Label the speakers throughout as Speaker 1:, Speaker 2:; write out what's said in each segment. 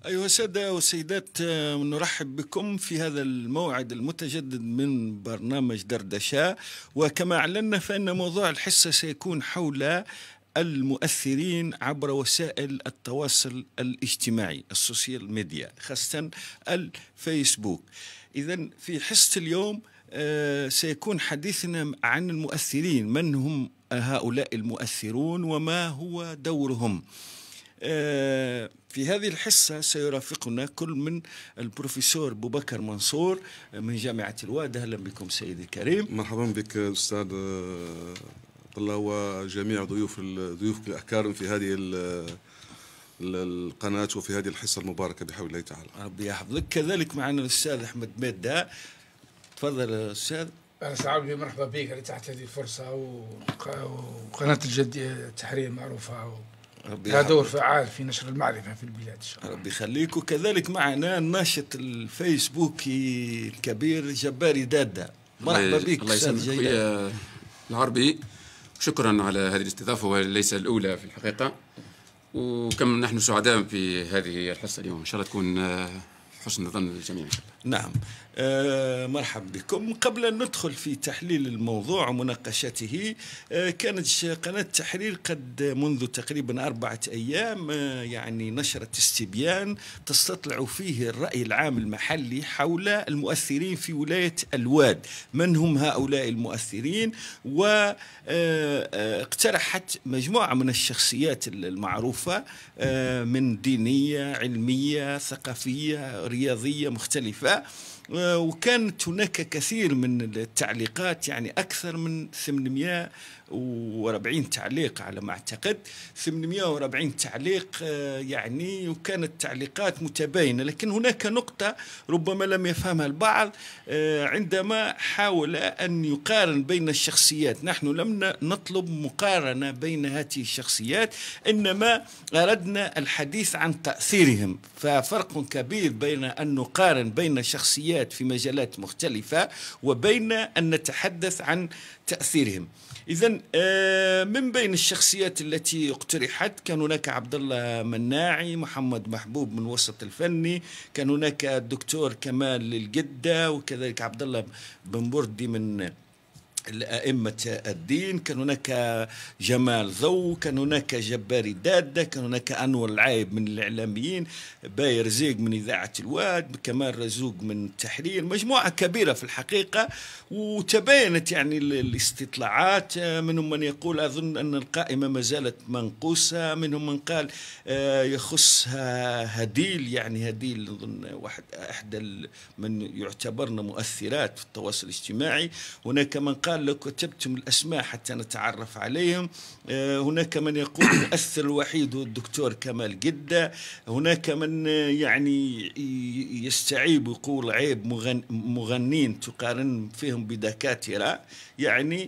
Speaker 1: أيها السادة والسيدات، نرحب بكم في هذا الموعد المتجدد من برنامج دردشة. وكما أعلنا فإن موضوع الحصة سيكون حول المؤثرين عبر وسائل التواصل الاجتماعي، السوشيال ميديا، خاصة الفيسبوك. إذن في حصة اليوم سيكون حديثنا عن المؤثرين، من هم هؤلاء المؤثرون وما هو دورهم. في هذه الحصة سيرافقنا كل من البروفيسور بوبكر منصور من جامعة الواد. أهلا بكم سيدي الكريم.
Speaker 2: مرحبا بك أستاذ الله وجميع ضيوفك الأكارم في هذه القناة وفي هذه الحصة المباركة بحول الله تعالى.
Speaker 1: ربي يحفظك. كذلك معنا الأستاذ أحمد ميدا. تفضل أستاذ.
Speaker 3: أنا سعيد مرحبا بك تحت هذه الفرصة، وقناة الجدية التحرير معروفة لها دور فعال في نشر المعرفة في البلاد إن شاء الله.
Speaker 1: ربي يخليك. وكذلك معنا الناشط الفيسبوكي الكبير جباري دادا. مرحبا بك
Speaker 4: الله يسلمك يا العربي، شكرا على هذه الاستضافة وليس الأولى في الحقيقة، وكم نحن سعداء في هذه الحصة اليوم، إن شاء الله تكون حسن ظن الجميع.
Speaker 1: نعم. مرحبا بكم. قبل أن ندخل في تحليل الموضوع ومناقشته، كانت قناة التحرير قد منذ تقريبا 4 أيام يعني نشرت استبيان تستطلع فيه الرأي العام المحلي حول المؤثرين في ولاية الواد. من هم هؤلاء المؤثرين؟ واقترحت مجموعة من الشخصيات المعروفة من دينية، علمية، ثقافية، رياضية مختلفة. وكانت هناك كثير من التعليقات، يعني أكثر من 840 تعليق على ما أعتقد، 840 تعليق يعني، وكانت تعليقات متباينة. لكن هناك نقطة ربما لم يفهمها البعض عندما حاول أن يقارن بين الشخصيات. نحن لم نطلب مقارنة بين هذه الشخصيات، إنما أردنا الحديث عن تأثيرهم. ففرق كبير بين أن نقارن بين شخصيات في مجالات مختلفة وبين أن نتحدث عن تأثيرهم. إذن من بين الشخصيات التي اقترحت كان هناك عبد الله مناعي، محمد محبوب من الوسط الفني، كان هناك الدكتور كمال الجدة، وكذلك عبد الله بن بردي من الأئمة الدين، كان هناك جمال ذو، كان هناك جباري دادة، كان هناك أنور العايب من الإعلاميين، باير زيق من إذاعة الواد، كمال رزوق من التحرير. مجموعة كبيرة في الحقيقة، وتباينت يعني الاستطلاعات. منهم من يقول أظن أن القائمة ما زالت منقوصة، منهم من قال يخصها هديل، يعني هديل أظن إحدى من يعتبرن مؤثرات في التواصل الاجتماعي. هناك من قال لو كتبتم الأسماء حتى نتعرف عليهم. هناك من يقول المؤثر الوحيد هو الدكتور كمال جدة. هناك من يعني يستعيب ويقول عيب مغنين تقارن فيهم بدكاترة، يعني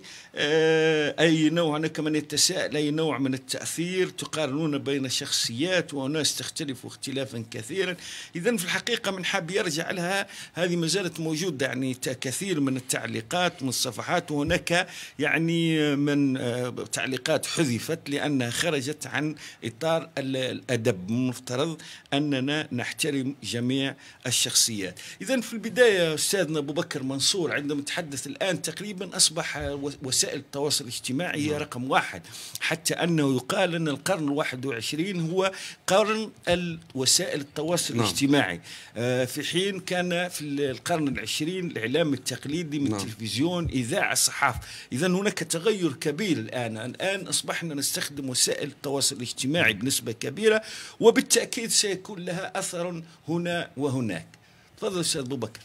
Speaker 1: أي نوع. هناك من يتساءل أي نوع من التأثير تقارنون بين شخصيات وناس تختلف اختلافا كثيرا. إذن في الحقيقة من حاب يرجع لها، هذه ما زالت موجودة يعني كثير من التعليقات من الصفحات، وهناك يعني من تعليقات حذفت لأنها خرجت عن إطار الأدب. المفترض أننا نحترم جميع الشخصيات. إذن في البداية أستاذنا أبو بكر منصور، عندما نتحدث الآن تقريبا أصبح وسائل التواصل الاجتماعي هي رقم 1، حتى أنه يقال أن القرن 21 هو قرن وسائل التواصل الاجتماعي، في حين كان في القرن 20 الإعلام التقليدي من التلفزيون، إذاعة، صحافة. إذن هناك تغير كبير الآن أصبحنا نستخدم وسائل التواصل الاجتماعي بنسبة كبيرة، وبالتأكيد سيكون لها أثر هنا وهناك. تفضل أستاذ أبو بكر.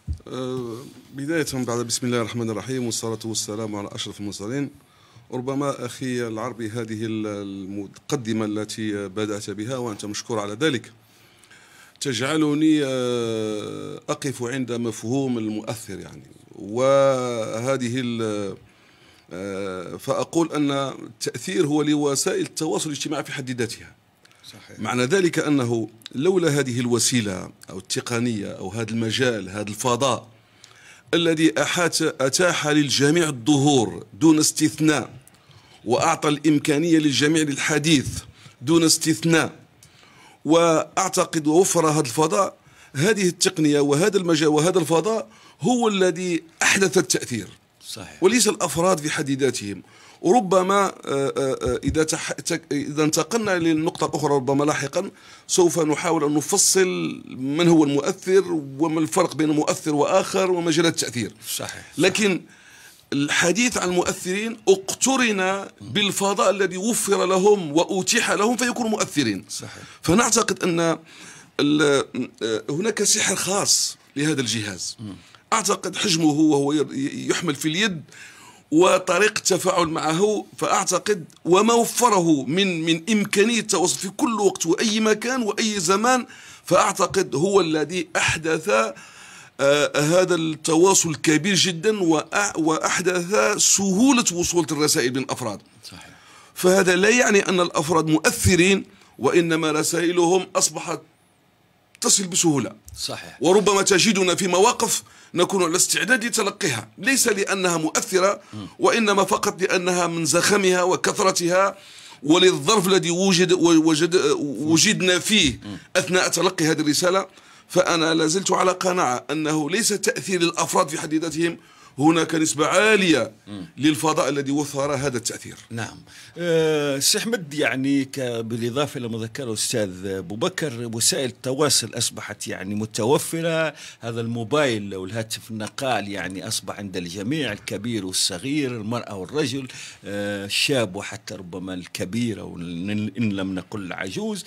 Speaker 2: بداية بعد بسم الله الرحمن الرحيم والصلاة والسلام على أشرف المرسلين. ربما أخي العربي هذه المقدمة التي بدأت بها وأنت مشكور على ذلك تجعلني أقف عند مفهوم المؤثر، يعني وهذه فأقول أن التأثير هو لوسائل التواصل الاجتماعي في حد ذاتها. صحيح. معنى ذلك أنه لولا هذه الوسيلة أو التقنية أو هذا المجال، هذا الفضاء الذي أتاح للجميع الظهور دون استثناء، وأعطى الإمكانية للجميع للحديث دون استثناء، وأعتقد ووفر هذا الفضاء، هذه التقنية وهذا المجال وهذا الفضاء هو الذي أحدث التأثير،
Speaker 1: صحيح.
Speaker 2: وليس الأفراد في حد ذاتهم. وربما إذا انتقلنا للنقطة الأخرى ربما لاحقا سوف نحاول أن نفصل من هو المؤثر وما الفرق بين مؤثر وآخر ومجالات التأثير.
Speaker 1: صحيح.
Speaker 2: لكن الحديث عن المؤثرين اقترن بالفضاء الذي وفر لهم وأتيح لهم فيكونوا مؤثرين.
Speaker 1: صحيح.
Speaker 2: فنعتقد أن هناك سحر خاص لهذا الجهاز. أعتقد حجمه وهو يحمل في اليد وطريقة التفاعل معه، فأعتقد وما وفره من إمكانية التواصل في كل وقت وأي مكان وأي زمان، فأعتقد هو الذي أحدث هذا التواصل الكبير جدا وأحدث سهولة وصول الرسائل بين الأفراد.
Speaker 1: صحيح.
Speaker 2: فهذا لا يعني أن الأفراد مؤثرين، وإنما رسائلهم أصبحت تصل بسهولة.
Speaker 1: صحيح.
Speaker 2: وربما تجدنا في مواقف نكون على استعداد لتلقيها، ليس لأنها مؤثرة وإنما فقط لأنها من زخمها وكثرتها وللظرف الذي وجدنا فيه أثناء تلقي هذه الرسالة. فأنا لازلت على قناعة أنه ليس تأثير الأفراد في حد ذاتهم، هناك نسبة عالية للفضاء الذي وفر هذا التأثير.
Speaker 1: نعم. سي أحمد، يعني بالإضافة إلى ما ذكره الأستاذ أبو بكر، وسائل التواصل أصبحت يعني متوفرة. هذا الموبايل أو الهاتف النقال يعني أصبح عند الجميع، الكبير والصغير، المرأة والرجل، الشاب وحتى ربما الكبير أو إن لم نقل العجوز.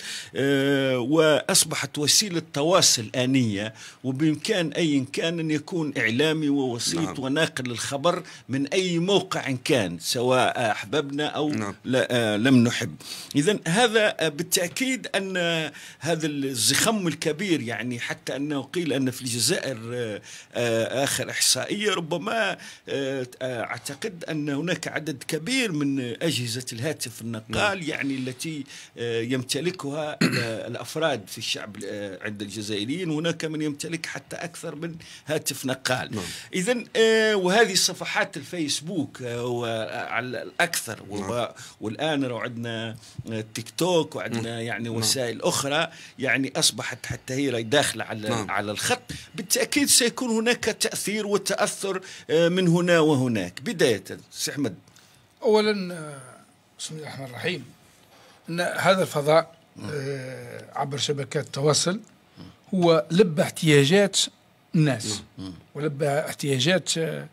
Speaker 1: وأصبحت وسيلة تواصل آنية، وبإمكان أي كان أن يكون إعلامي ووسيط
Speaker 2: نعم.
Speaker 1: ناقل الخبر من أي موقع كان، سواء أحببنا أو لم نحب. إذن هذا بالتأكيد أن هذا الزخم الكبير، يعني حتى أنه قيل أن في الجزائر آخر إحصائية ربما أعتقد أن هناك عدد كبير من أجهزة الهاتف النقال يعني التي يمتلكها الأفراد في الشعب عند الجزائريين، هناك من يمتلك حتى أكثر من هاتف نقال. إذن وهذه صفحات الفيسبوك على الأكثر، والآن عندنا تيك توك وعندنا يعني وسائل أخرى يعني أصبحت حتى هي داخلة على الخط. بالتأكيد سيكون هناك تأثير وتأثر من هنا وهناك. بداية سي أحمد،
Speaker 3: أولا بسم الله الرحمن الرحيم، أن هذا الفضاء عبر شبكات التواصل هو لبى احتياجات الناس، ولبى احتياجات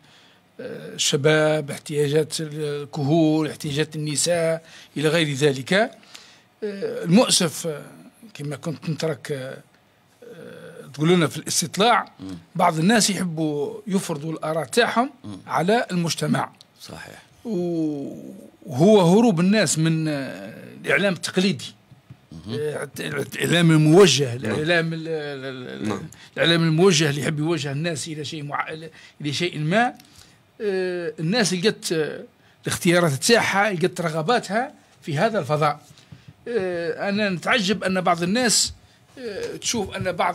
Speaker 3: الشباب، احتياجات الكهول، احتياجات النساء إلى غير ذلك. المؤسف كما كنت نترك تقول لنا في الاستطلاع، بعض الناس يحبوا يفرضوا الآراء تاعهم على المجتمع.
Speaker 1: صحيح.
Speaker 3: وهو هروب الناس من الإعلام التقليدي، الإعلام الموجه، الإعلام الموجه اللي يحب يوجه الناس إلى شيء ما. الناس لقت الاختيارات تاعها، لقت رغباتها في هذا الفضاء. أنا نتعجب أن بعض الناس تشوف أن بعض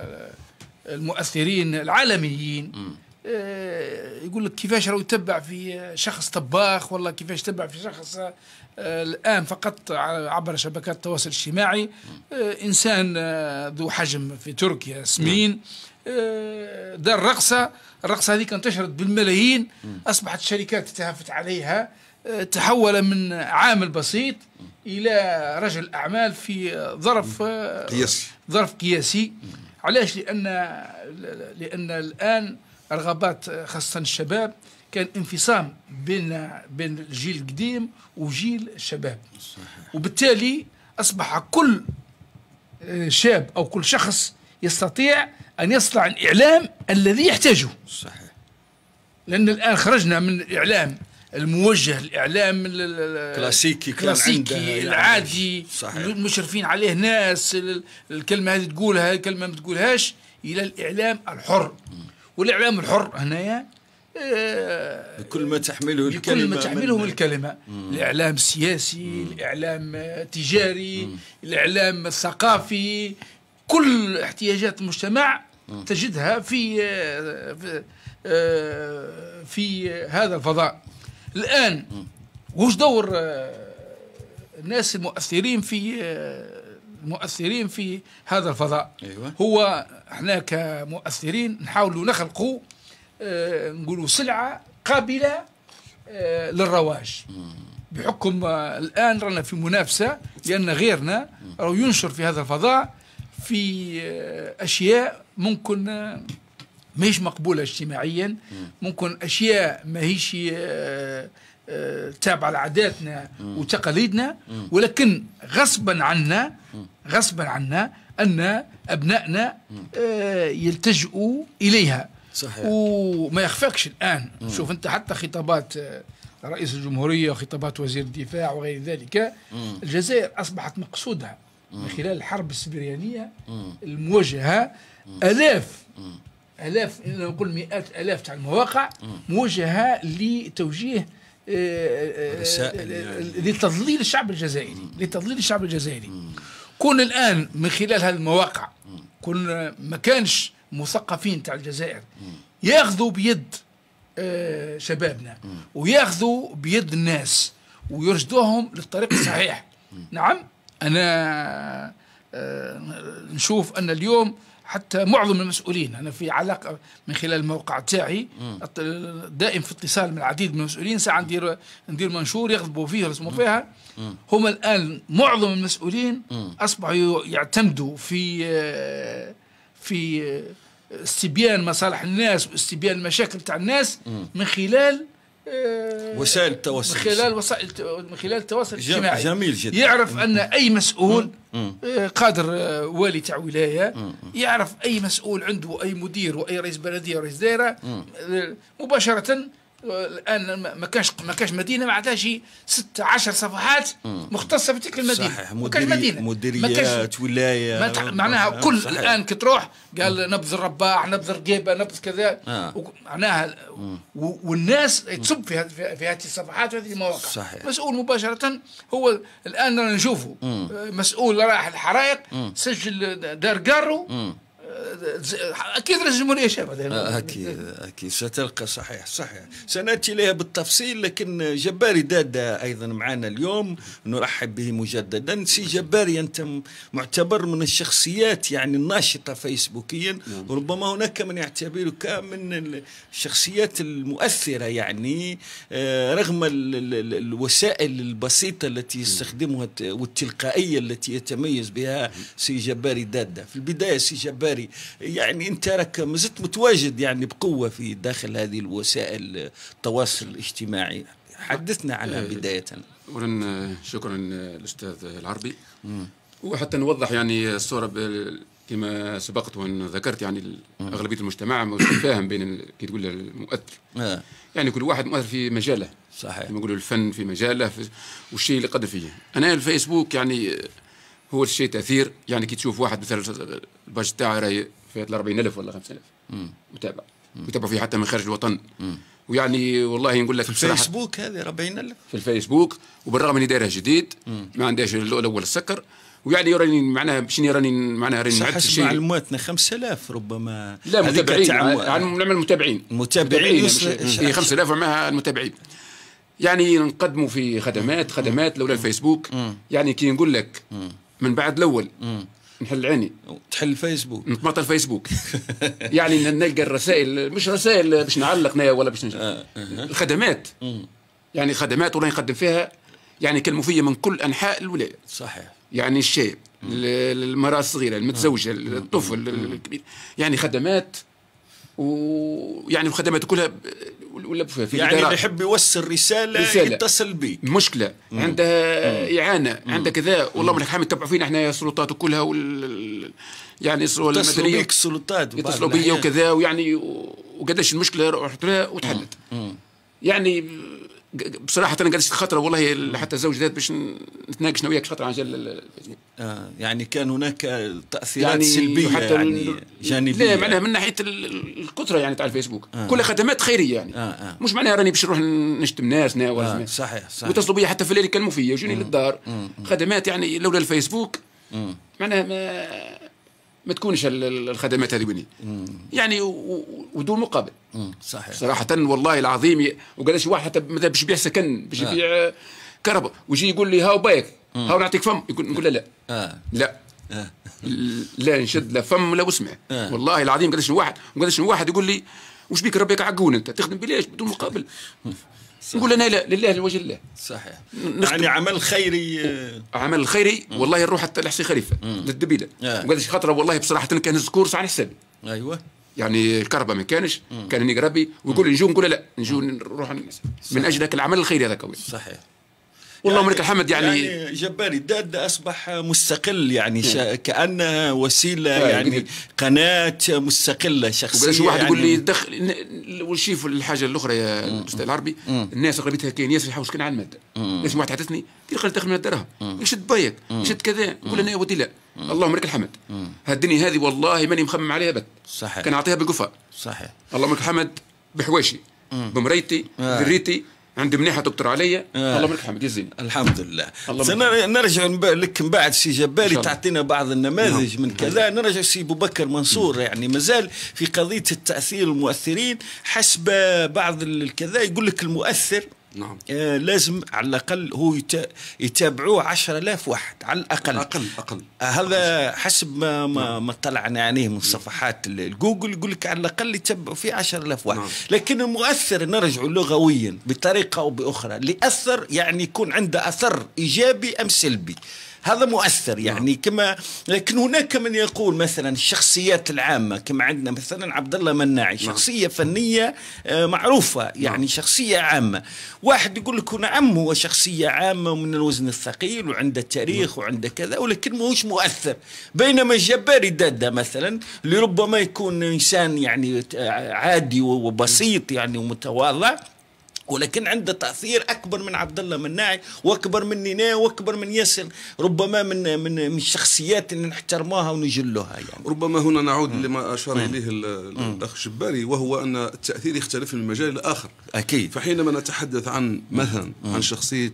Speaker 3: المؤثرين العالميين يقول لك كيفاش راهو يتبع في شخص طباخ، والله كيفاش يتبع في شخص الآن فقط عبر شبكات التواصل الاجتماعي، إنسان ذو حجم في تركيا سمين دار الرقصة هذيك انتشرت بالملايين، أصبحت الشركات تتهافت عليها، تحول من عامل بسيط إلى رجل أعمال في ظرف قياسي. علاش؟ لأن الآن رغبات خاصة الشباب كان انفصام بين الجيل القديم وجيل الشباب، وبالتالي أصبح كل شاب أو كل شخص يستطيع أن يصنع الإعلام الذي يحتاجه.
Speaker 1: صحيح.
Speaker 3: لأن الآن خرجنا من الإعلام الموجه، الإعلام الكلاسيكي العادي، المشرفين عليه ناس، الكلمة هذه تقولها، الكلمة ما تقولهاش، إلى الإعلام الحر. والإعلام الحر هنايا
Speaker 1: بكل ما تحمله
Speaker 3: الكلمة، الإعلام السياسي، الإعلام التجاري، الإعلام الثقافي، كل احتياجات المجتمع تجدها في هذا الفضاء. الآن وش دور الناس المؤثرين في المؤثرين في هذا الفضاء.
Speaker 1: أيوة.
Speaker 3: هو احنا كمؤثرين نحاولوا نخلقوا نقولوا سلعة قابلة للرواج، بحكم الآن رانا في منافسة، لأن غيرنا راهو ينشر في هذا الفضاء في أشياء ممكن ماهيش مقبولة اجتماعيا، ممكن أشياء ماهيش تابعة لعاداتنا وتقاليدنا، ولكن غصبا عنا أن أبنائنا يلتجئوا إليها.
Speaker 1: صحيح.
Speaker 3: وما يخفاكش الآن شوف أنت حتى خطابات رئيس الجمهورية وخطابات وزير الدفاع وغير ذلك، الجزائر أصبحت مقصودها من خلال الحرب السبريانية الموجهة آلاف نقول مئات آلاف تاع المواقع موجهة لتوجيه لتضليل الشعب الجزائري. كون الآن من خلال هذه المواقع كون ما كانش مثقفين تاع الجزائر ياخذوا بيد شبابنا وياخذوا بيد الناس ويرشدوهم للطريق الصحيح. نعم أنا نشوف أن اليوم حتى معظم المسؤولين، أنا في علاقة من خلال الموقع تاعي دائم في اتصال من العديد من المسؤولين، ساعة ندير منشور يغضبوا فيه رسموا فيها. هم الآن معظم المسؤولين أصبحوا يعتمدوا في استبيان مصالح الناس واستبيان المشاكل تاع الناس من خلال
Speaker 1: وسائل التواصل،
Speaker 3: من خلال التواصل الاجتماعي.
Speaker 1: جميل جدا.
Speaker 3: يعرف أن أي مسؤول قادر والي تاع ولاية، يعرف أي مسؤول عنده أي مدير وأي رئيس بلدية ورئيس دائرة مباشرة. الآن ما كاش مدينة ما عندهاش 16 صفحات مختصة بتلك المدينة.
Speaker 1: صحيح.
Speaker 3: ما كاش مدينة،
Speaker 1: مديريات ولاية
Speaker 3: معناها كل الآن كتروح قال نبذ الرباح، نبذ الرقيبة، نبذ كذا. معناها والناس تصب في هذه الصفحات وهذه المواقع.
Speaker 1: صحيح.
Speaker 3: مسؤول مباشرة هو الآن رانا نشوفه مسؤول راح الحرائق سجل دار قارو. أكيد رئيس الجمهورية شاف هذا.
Speaker 1: أكيد ستلقى. صحيح. سنأتي إليها بالتفصيل. لكن جباري دادة أيضا معنا اليوم، نرحب به مجددا. سي جباري، أنت معتبر من الشخصيات يعني الناشطة فيسبوكيا، وربما هناك من يعتبرك من الشخصيات المؤثرة، يعني رغم الوسائل البسيطة التي يستخدمها والتلقائية التي يتميز بها سي جباري دادة. في البداية سي جباري، يعني أنت راك مازلت متواجد يعني بقوة في داخل هذه الوسائل التواصل الاجتماعي، حدثنا عنها بداية.
Speaker 4: أولا شكرا الأستاذ العربي. وحتى نوضح يعني الصورة كما سبقت وأن ذكرت، يعني أغلبية المجتمع مش فاهم بين كي تقول المؤثر. يعني كل واحد مؤثر في مجاله.
Speaker 1: صحيح.
Speaker 4: كما يقولوا الفن في مجاله والشيء اللي قدر فيه. أنا الفيسبوك يعني هو الشيء تأثير. يعني كي تشوف واحد مثلا الباج تاعه راهي فيها 40,000 ولا 5,000 متابع، يتابع فيه حتى من خارج الوطن. ويعني والله نقول لك
Speaker 1: في الفيسبوك هذه 40,000
Speaker 4: في الفيسبوك، وبالرغم اني دايرها جديد ما عندهاش الاول السكر. ويعني راني معناها شنو راني معناها راني
Speaker 1: نعد شيء معلوماتنا 5,000 ربما.
Speaker 4: لا متابعين، نعمل متابعين هي 5,000 معها المتابعين. يعني نقدموا في خدمات لولا الفيسبوك. يعني كي نقول لك من بعد الاول نحل عيني
Speaker 1: تحل الفيسبوك،
Speaker 4: نطمط الفيسبوك. يعني نلقى الرسائل، مش رسائل باش نعلقنا ولا باش الخدمات. يعني خدمات ولا نقدم فيها يعني كالمفية من كل أنحاء الولاية.
Speaker 1: صحيح.
Speaker 4: يعني الشاب، المرأة الصغيرة، المتزوجة، الطفل الكبير، يعني خدمات. ويعني الخدمات كلها ولا في
Speaker 1: يعني اللي يحب يوصل رسالة يتصل بي.
Speaker 4: مشكلة عندها إعانة، عندها كذا، والله من الحمد تبعوا فينا احنا السلطات كلها يعني
Speaker 1: يتصلوا بيك السلطات
Speaker 4: يتصلوا بي وكذا، ويعني وقداش المشكلة رحت لها وتحلت. يعني بصراحة أنا قدرت خطرة والله حتى الزوج ذات باش نتناقش وياك خطرة عن جال
Speaker 1: يعني كان هناك تأثيرات يعني سلبية حتى يعني جانبية.
Speaker 4: لا معناها من ناحية الكثرة يعني تاع الفيسبوك كلها خدمات خيرية يعني مش معناها راني باش نروح نشتم ناس ولا
Speaker 1: صحيح.
Speaker 4: وتصلوا بي حتى في الليل كلموا فيا وجوني للدار خدمات. يعني لولا الفيسبوك معناها ما تكونش الخدمات هذه بني يعني ودون مقابل.
Speaker 1: صحيح
Speaker 4: صراحة والله العظيم. وقالش واحد حتى مثلا باش يبيع سكن باش يبيع كهرباء ويجي يقول لي هاو بايك هاو نعطيك فم، نقول لا لا لا نشد لا فم ولا وسمع. والله العظيم قداش واحد يقول لي وش بيك ربيك عقون انت تخدم بلاش بدون مقابل. نقول انا لا لله لوجه الله.
Speaker 1: صحيح. يعني عمل خيري
Speaker 4: والله نروح حتى لحسي خليفه للدبيله وقداش خاطر والله بصراحه كان هز كورس على حسابي.
Speaker 1: ايوه
Speaker 4: يعني الكهرباء ما كانش كان نيجي ربي ويقول لي نقول لا نروح من اجل ذاك العمل الخيري هذاك.
Speaker 1: صحيح.
Speaker 4: والله لك الحمد. يعني
Speaker 1: جباري الدادة أصبح مستقل يعني كأنها وسيلة يعني قناة مستقلة شخصية.
Speaker 4: وقداش واحد يقول لي دخل وشيف الحاجة الأخرى يا أستاذ العربي الناس أغلبيتها كاين ياسر يحوش كان على المادة. ليش واحد حدثني قال دخل من الدرهم يشد بايك يشد كذا نقول أنا يا ودي لا اللهم لك الحمد. هالدنيا هذه والله ماني مخمم عليها بت.
Speaker 1: صحيح.
Speaker 4: كان أعطيها بالقفا.
Speaker 1: صحيح.
Speaker 4: اللهم لك الحمد بحواشي بمريتي ذريتي عندي منيحه دكتور عليا. اللهم لك الحمد يزين.
Speaker 1: الحمد لله. نرجع لك من بعد سي جباري تعطينا بعض النماذج من كذا. نرجع سي ابو بكر منصور يعني مازال في قضيه التاثير المؤثرين حسب بعض الكذا يقول لك المؤثر
Speaker 2: نعم.
Speaker 1: لازم على الأقل هو يتابعوه 10,000 واحد على الأقل.
Speaker 2: أقل.
Speaker 1: هذا حسب ما طلعنا عليه من صفحات الجوجل يقول لك على الأقل يتابعوا فيه 10,000 واحد. لكن المؤثر نرجع لغويا بطريقة أو بأخرى اللي أثر يعني يكون عنده أثر إيجابي أم سلبي. هذا مؤثر يعني كما. لكن هناك من يقول مثلا الشخصيات العامة كما عندنا مثلا عبد الله مناعي شخصية فنية معروفة يعني شخصية عامة. واحد يقول لك نعم هو شخصية عامة ومن الوزن الثقيل وعنده تاريخ وعنده كذا ولكن ماهوش مؤثر. بينما الجباري دادا مثلا اللي ربما يكون إنسان يعني عادي وبسيط يعني ومتواضع ولكن عنده تأثير أكبر من عبد الله مناعي وأكبر من نينا وأكبر من ياسر ربما من الشخصيات اللي نحترموها ونجلوها يعني.
Speaker 2: ربما هنا نعود لما أشار إليه الأخ جباري وهو أن التأثير يختلف من مجال لآخر.
Speaker 1: أكيد.
Speaker 2: فحينما نتحدث عن مثلا عن شخصية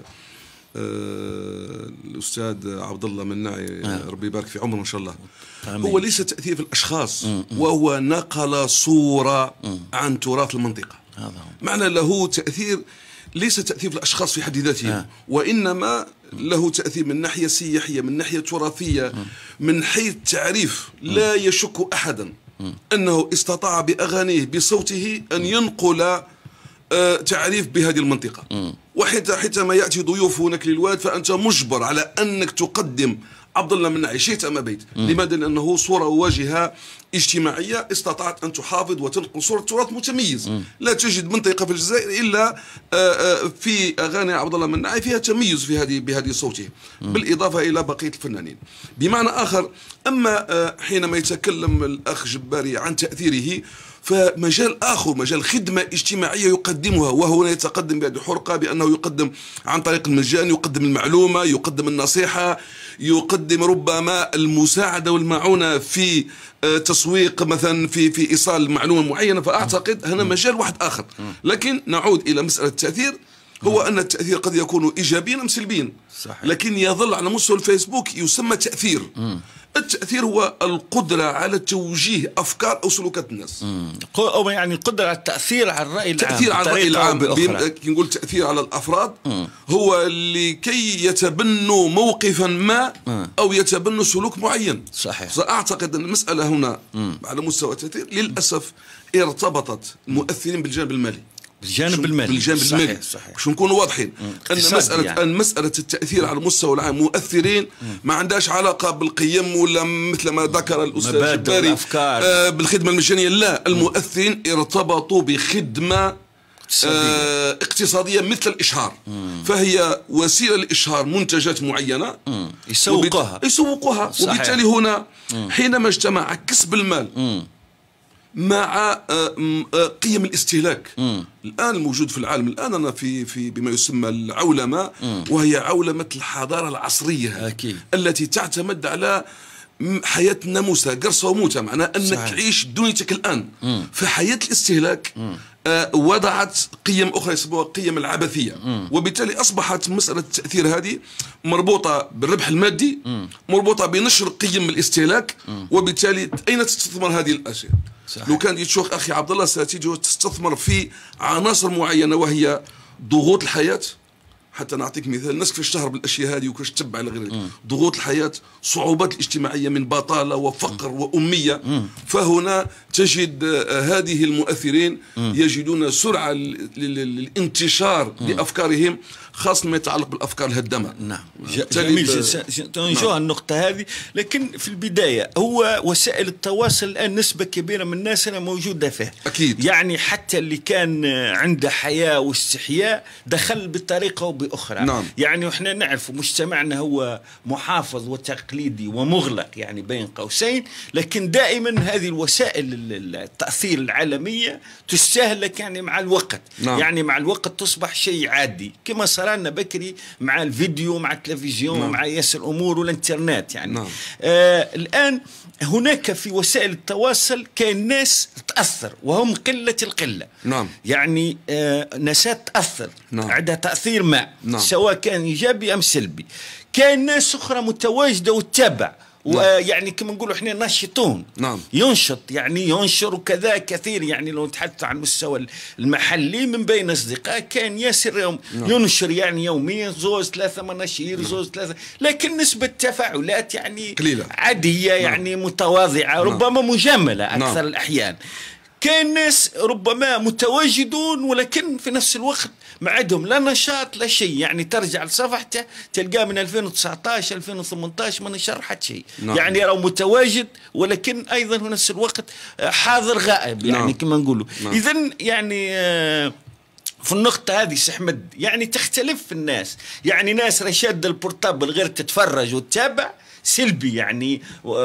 Speaker 2: الأستاذ عبد الله مناعي ربي يبارك في عمره إن شاء الله. هو ليس تأثير في الأشخاص وهو نقل صورة عن تراث المنطقة. معنى له تأثير ليس تأثير في الأشخاص في حد ذاتهم وإنما له تأثير من ناحية سياحية من ناحية تراثية من حيث تعريف. لا يشك أحدا أنه استطاع بأغانيه بصوته أن ينقل تعريف بهذه المنطقة. وحينما يأتي ضيوف هناك للواد فأنت مجبر على أنك تقدم عبد الله مناعي شئت أم أبيت. لماذا؟ لأنه صورة واجهة اجتماعية استطاعت أن تحافظ وتنقل صورة تراث متميز. لا تجد منطقة في الجزائر إلا في أغاني عبد الله مناعي فيها تميز بهذه صوته بالإضافة إلى بقية الفنانين. بمعنى آخر أما حينما يتكلم الأخ جباري عن تأثيره فمجال آخر مجال خدمة اجتماعية يقدمها وهو يتقدم بهذه الحرقة بأنه يقدم عن طريق المجان يقدم المعلومة يقدم النصيحة يقدم ربما المساعدة والمعونة في تسويق مثلا في إيصال معلومة معينة. فأعتقد هذا مجال واحد آخر. لكن نعود إلى مسألة التأثير هو أن التأثير قد يكون إيجابيا أم سلبيا لكن يظل على مستوى الفيسبوك يسمى تأثير. التأثير هو القدرة على توجيه أفكار أو سلوكات الناس
Speaker 1: أو يعني القدرة على التأثير على الرأي العام.
Speaker 2: التأثير على الرأي العام نقول تأثير على الأفراد هو لكي يتبنوا موقفا ما أو يتبنوا سلوك معين.
Speaker 1: صحيح.
Speaker 2: فأعتقد أن المسألة هنا على مستوى التأثير للأسف ارتبطت المؤثرين بالجانب المالي.
Speaker 1: بالجانب المالي.
Speaker 2: صحيح. باش نكونوا واضحين ان مساله التاثير على المستوى العام مؤثرين ما عندهاش علاقه بالقيم ولا مثل ما ذكر الاستاذ جباري بالخدمه المجانيه. لا المؤثرين ارتبطوا بخدمه اقتصادية مثل الإشهار. فهي وسيلة لإشهار منتجات معينة يسوقوها وبالتالي هنا حينما اجتمع كسب المال مع قيم الاستهلاك الآن الموجود في العالم الآن أنا في بما يسمى العولمة وهي عولمة الحضارة العصرية أكيد. التي تعتمد على حياة ناموسة قرصة وموتة معناه أنك تعيش دنيتك الآن. فحياة الاستهلاك وضعت قيم أخرى يسموها قيم العبثية وبالتالي أصبحت مسألة التأثير هذه مربوطة بالربح المادي مربوطة بنشر قيم الاستهلاك وبالتالي أين تستثمر هذه الأشياء؟ لو كان تشوف أخي عبد الله ستيجي تستثمر في عناصر معينة وهي ضغوط الحياة حتى نعطيك مثال، الناس كيفاش تهرب الاشياء هذه وكيفاش تتبع غير ضغوط الحياه، صعوبات الاجتماعيه من بطاله وفقر واميه. فهنا تجد هذه المؤثرين يجدون سرعه للانتشار لافكارهم، خاصة ما يتعلق بالافكار الهدامه.
Speaker 1: نعم، جميل. تنجوها النقطه هذه. لكن في البدايه هو وسائل التواصل الان نسبه كبيره من الناس موجوده فيه
Speaker 2: اكيد،
Speaker 1: يعني حتى اللي كان عنده حياه واستحياء دخل بطريقه وباخرى.
Speaker 2: نعم.
Speaker 1: يعني احنا نعرف مجتمعنا هو محافظ وتقليدي ومغلق يعني بين قوسين، لكن دائما هذه الوسائل التاثير العالميه تستهلك يعني مع الوقت.
Speaker 2: نعم.
Speaker 1: يعني مع الوقت تصبح شيء عادي، كما صار لنا بكري مع الفيديو مع التلفزيون. نعم. مع ياسر الامور والانترنت يعني.
Speaker 2: نعم.
Speaker 1: الان هناك في وسائل التواصل كاين ناس تاثر وهم قله القله.
Speaker 2: نعم.
Speaker 1: يعني نسات تاثر.
Speaker 2: نعم.
Speaker 1: عندها تاثير ما.
Speaker 2: نعم.
Speaker 1: سواء كان ايجابي ام سلبي. كاين ناس اخرى متواجده وتتابع. ويعني كما نقولوا احنا ناشطون.
Speaker 2: نعم.
Speaker 1: ينشط يعني ينشر وكذا كثير. يعني لو نتحدث عن المستوى المحلي من بين اصدقاء كان ياسر ينشر يعني يوميا 2-3 مناشير 2-3، لكن نسبه تفاعلات يعني
Speaker 2: قليله
Speaker 1: عاديه. يعني متواضعه. ربما مجامله اكثر الاحيان. كاين ناس ربما متواجدون ولكن في نفس الوقت ما عندهم لا نشاط لا شيء. يعني ترجع لصفحته تلقاه من 2019 2018 ما نشر حتى شيء. يعني راهو متواجد ولكن ايضا في نفس الوقت حاضر غائب يعني كما نقولوا. اذا يعني في النقطة هذه سي أحمد يعني تختلف في الناس. يعني ناس رشاد البورتابل غير تتفرج وتتابع سلبي يعني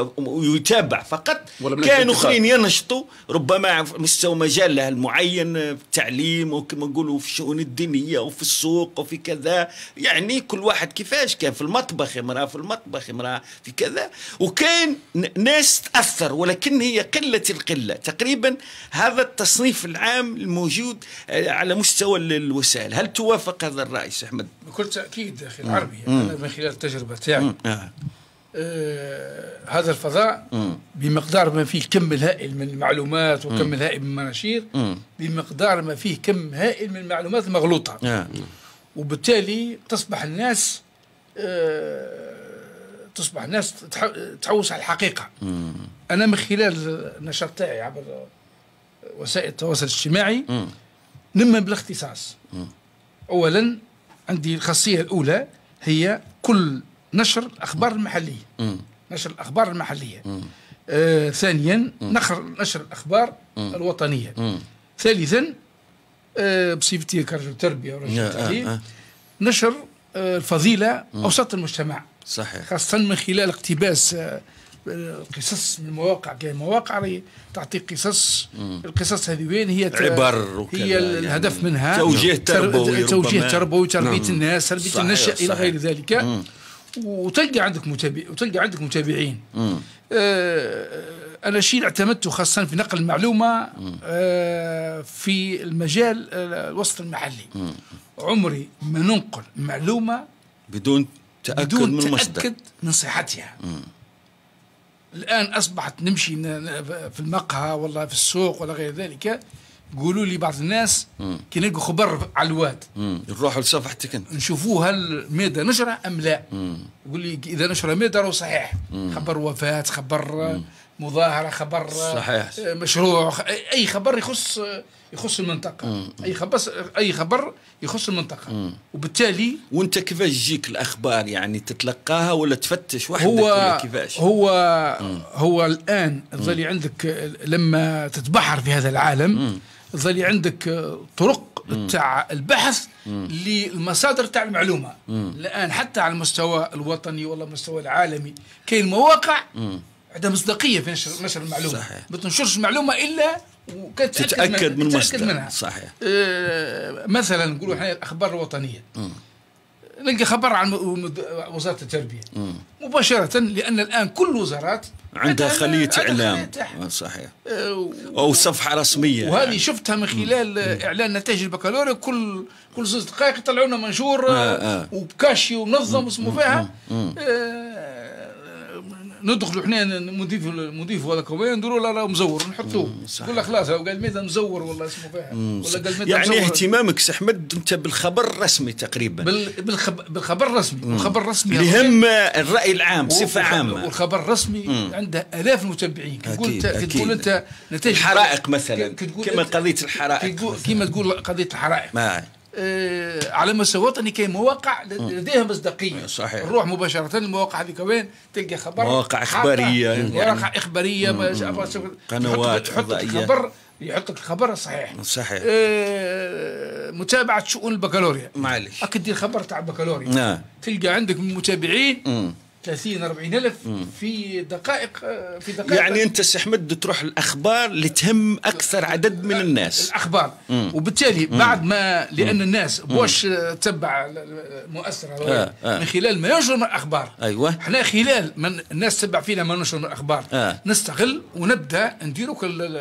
Speaker 1: ويتابع فقط. كانوا اخرين ينشطوا ربما في مستوى مجاله المعين في التعليم وكما نقولوا في الشؤون الدينيه وفي السوق وفي كذا. يعني كل واحد كيفاش كان في المطبخ امراه في المطبخ امراه في كذا. وكان ناس تاثر ولكن هي قله القله تقريبا. هذا التصنيف العام الموجود على مستوى الوسائل. هل توافق هذا الراي سي احمد؟
Speaker 3: بكل تاكيد اخي العربي. انا من خلال التجربه تاعي هذا الفضاء بمقدار ما فيه كم الهائل من المعلومات وكم الهائل من المناشير بمقدار ما فيه كم هائل من المعلومات المغلوطة. وبالتالي تصبح الناس تحوس على الحقيقة. أنا من خلال النشر تاعي عبر وسائل التواصل الاجتماعي نمن بالاختصاص. أولا عندي الخاصية الأولى هي كل نشر الأخبار المحلية. نشر الأخبار المحلية. ثانيا نشر الأخبار الوطنية. ثالثا بصفتي كرجل تربية ورجل تعليم نشر الفضيلة أوسط المجتمع.
Speaker 1: صحيح.
Speaker 3: خاصة من خلال اقتباس قصص من مواقع. كاين مواقع تعطي قصص. القصص هذه وين هي
Speaker 1: عبر
Speaker 3: هي الهدف
Speaker 1: يعني
Speaker 3: منها
Speaker 1: توجيه تربوي تربيه
Speaker 3: الناس تربيه النشأ إلى غير ذلك. وتلقى عندك متابعين. أنا شيء اعتمدته خاصة في نقل المعلومة في المجال الوسط المحلي. عمري ما ننقل معلومة
Speaker 1: بدون تأكد
Speaker 3: من صحتها. الآن أصبحت نمشي في المقهى ولا في السوق ولا غير ذلك يقولوا لي بعض الناس كي نلقوا خبر على الواد
Speaker 1: نروحوا لصفحتك انت
Speaker 3: نشوفوه هل ميدا نشره ام لا. يقول لي اذا نشره ميدا راهو صحيح. خبر وفاه خبر مظاهره خبر
Speaker 1: صحيح.
Speaker 3: مشروع اي خبر يخص المنطقه. اي خبر يخص المنطقه. وبالتالي
Speaker 1: وانت كيفاش تجيك الاخبار؟ يعني تتلقاها ولا تفتش وحدك ولا كيفاش؟
Speaker 3: هو الان ظل عندك لما تتبحر في هذا العالم ظل عندك طرق تاع البحث للمصادر تاع المعلومه. الان حتى على المستوى الوطني ولا المستوى العالمي كاين مواقع عندها مصداقيه في نشر المعلومه.
Speaker 1: صحيح.
Speaker 3: ما تنشرش المعلومه الا
Speaker 1: تتاكد من
Speaker 3: منها.
Speaker 1: صحيح.
Speaker 3: مثلا نقولوا احنا الاخبار الوطنيه نلقى خبر عن وزاره التربيه مباشره لان الان كل وزارات
Speaker 1: عندها خليه اعلام. صحيح. او صفحه رسميه.
Speaker 3: وهذه شفتها من خلال اعلان نتائج البكالوريا. كل 6 دقائق يطلعوا لنا منشور وبكاشي ومنظم اسمه فيها ندخلوا احنا نضيف هذاك وين نديروا له راه مزور نحطوه، يقول لك خلاص قال ميدا مزور والله اسمه فيها، ولا قال ميدا
Speaker 1: يعني
Speaker 3: مزور.
Speaker 1: اهتمامك سي احمد انت بالخبر الرسمي تقريبا،
Speaker 3: بالخبر الرسمي، والخبر الرسمي
Speaker 1: يهم الراي العام بصفه عامه،
Speaker 3: والخبر الرسمي عنده الاف المتابعين. تقول انت نتائج
Speaker 1: الحرائق مثلا كما قضيه الحرائق،
Speaker 3: كما تقول قضيه الحرائق على مستوى وطني كاين مواقع لديها مصداقيه،
Speaker 1: صحيح.
Speaker 3: نروح مباشره المواقع هذيك وين تلقى خبر،
Speaker 1: مواقع اخباريه
Speaker 3: مواقع اخباريه
Speaker 1: قنوات فضائيه
Speaker 3: يحط لك الخبر الصحيح.
Speaker 1: صحيح.
Speaker 3: متابعه شؤون البكالوريا،
Speaker 1: معليش
Speaker 3: اكد الخبر تاع البكالوريا تلقى عندك من المتابعين 30 40 ألف في دقائق
Speaker 1: يعني أنت سي أحمد تروح الأخبار اللي تهم أكثر عدد من الناس،
Speaker 3: الأخبار. وبالتالي بعد ما لأن الناس بوش تتبع المؤثر من خلال ما ينشر من الأخبار.
Speaker 1: أيوة.
Speaker 3: احنا خلال من الناس تتبع فينا ما ننشر من الأخبار نستغل ونبدأ نديروا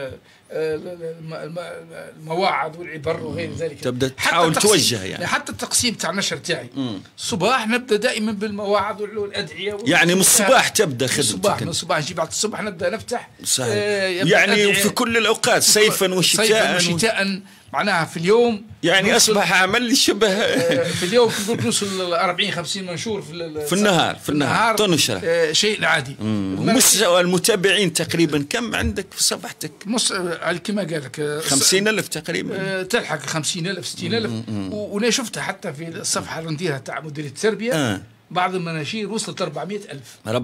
Speaker 3: المواعظ والعبر وغير ذلك،
Speaker 1: تبدا تحاول توجه يعني
Speaker 3: حتى التقسيم تاع النشر تاعي الصباح نبدا دائما بالمواعظ والادعيه
Speaker 1: يعني من الصباح تبدا
Speaker 3: خدمتك، من الصباح نجي بعد الصبح نبدا نفتح.
Speaker 1: صحيح. يعني في كل الاوقات صيفا
Speaker 3: وشتاء معناها في اليوم
Speaker 1: يعني اصبح عمل شبه
Speaker 3: في اليوم نقول نوصل 40 50 منشور
Speaker 1: في النهار تنشر
Speaker 3: شيء عادي.
Speaker 1: مستوى المتابعين تقريبا كم عندك في صفحتك؟
Speaker 3: كما قال لك
Speaker 1: 50,000 تقريبا،
Speaker 3: تلحق 50,000 60,000. وانا شفتها حتى في الصفحه اللي نديرها تاع مديريه التربيه بعض المناشير وصلت 400,000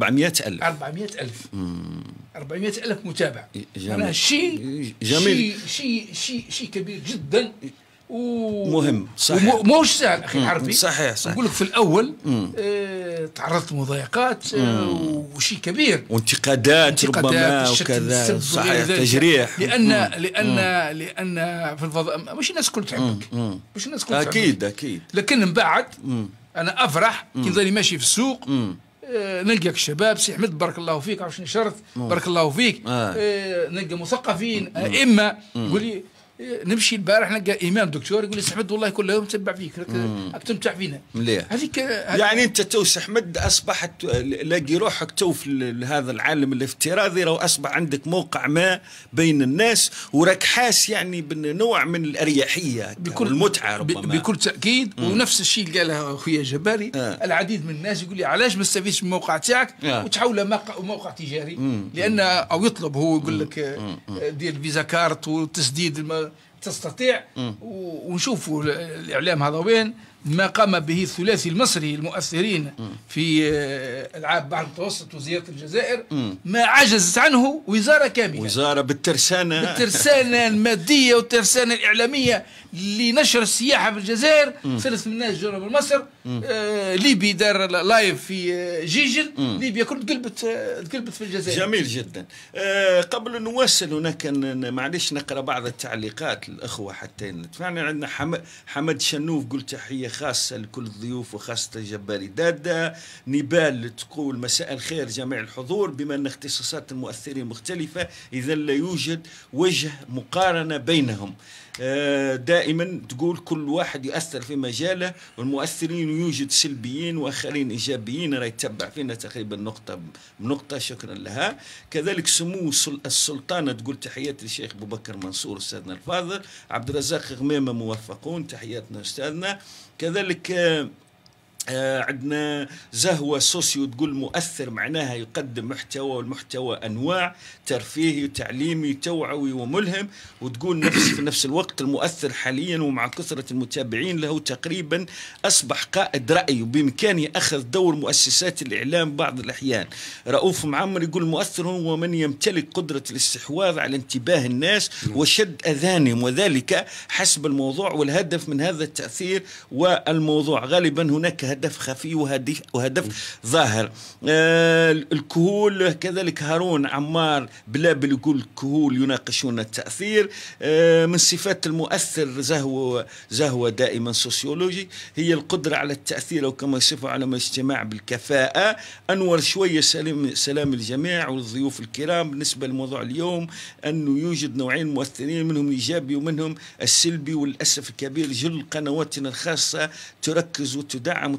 Speaker 3: 400,000 متابع. أنا شيء جميل، شيء كبير جدا
Speaker 1: مهم. صحيح.
Speaker 3: موش سهل اخي الحربي.
Speaker 1: صحيح.
Speaker 3: نقول لك في الاول تعرضت لمضايقات وشيء كبير
Speaker 1: وانتقادات ربما وكذا. صحيح. تجريح
Speaker 3: لان في الفضاء مش الناس الكل تحبك، مش الناس الكل
Speaker 1: اكيد
Speaker 3: لكن من بعد انا افرح كي نظني ماشي في السوق نلقاك الشباب سي احمد بارك الله فيك، عرفت نشرت بارك الله فيك. نلقى مثقفين ائمه يقول لي نمشي البارح نلقى امام دكتور يقول لي سي احمد والله كل يوم تتبع فيك راك تمتع فينا
Speaker 1: مليح.
Speaker 3: هذيك
Speaker 1: يعني انت تو سي احمد اصبحت لاقي روحك تو في هذا العالم الافتراضي، لو اصبح عندك موقع ما بين الناس وراك حاس يعني بنوع من الاريحيه والمتعه ربما
Speaker 3: بكل تاكيد. ونفس الشيء اللي قاله اخويا جباري العديد من الناس يقول لي علاش ما تستفيدش من الموقع تاعك وتحوله موقع تجاري، لان او يطلب هو يقول لك دير فيزا كارت وتسديد تستطيع. ونشوفوا الإعلام هذا وين ما قام به الثلاثي المصري المؤثرين في ألعاب بحر المتوسط وزيارة الجزائر ما عجزت عنه وزارة كاملة،
Speaker 1: وزارة بالترسانة
Speaker 3: المادية والترسانة الإعلامية لنشر السياحة في الجزائر. 3 من الناس جرب مصر، ليبي دار لايف في جيجل، ليبيا كل تقلبت في الجزائر.
Speaker 1: جميل جدا. قبل أن نواصل هناك معليش نقرأ بعض التعليقات الأخوة حتى ندفعنا. عندنا حمد شنوف قل تحية خاصة لكل الضيوف وخاصة جباري دادا. نبال تقول مساء الخير جميع الحضور، بما أن اختصاصات المؤثرين مختلفة إذا لا يوجد وجه مقارنة بينهم. دائما تقول كل واحد يؤثر في مجاله، والمؤثرين يوجد سلبيين واخرين ايجابيين، راه يتبع فينا تقريبا نقطه بنقطه. شكرا لها. كذلك سمو السلطانه تقول تحياتي للشيخ ابو بكر منصور استاذنا الفاضل. عبد الرزاق غميمه موفقون، تحياتنا استاذنا. كذلك عندنا زهوة سوسيو تقول مؤثر معناها يقدم محتوى، والمحتوى أنواع ترفيهي وتعليمي توعوي وملهم. وتقول في نفس الوقت المؤثر حاليا ومع كثرة المتابعين له تقريبا أصبح قائد رأي، وبإمكانه أخذ دور مؤسسات الإعلام بعض الأحيان. رؤوف معمر يقول المؤثر هو من يمتلك قدرة الاستحواذ على انتباه الناس وشد أذانهم، وذلك حسب الموضوع والهدف من هذا التأثير والموضوع. غالبا هناك هدف خفي وهدف ظاهر. الكهول كذلك هارون عمار بلابل يقول الكهول يناقشون التأثير. من صفات المؤثر زهوة دائما سوسيولوجي هي القدرة على التأثير، أو كما يصفه على الاجتماع بالكفاءة. أنور شوية سلام الجميع والضيوف الكرام. بالنسبة لموضوع اليوم أنه يوجد نوعين مؤثرين، منهم الإيجابي ومنهم السلبي، وللأسف الكبير جل قنواتنا الخاصة تركز وتدعم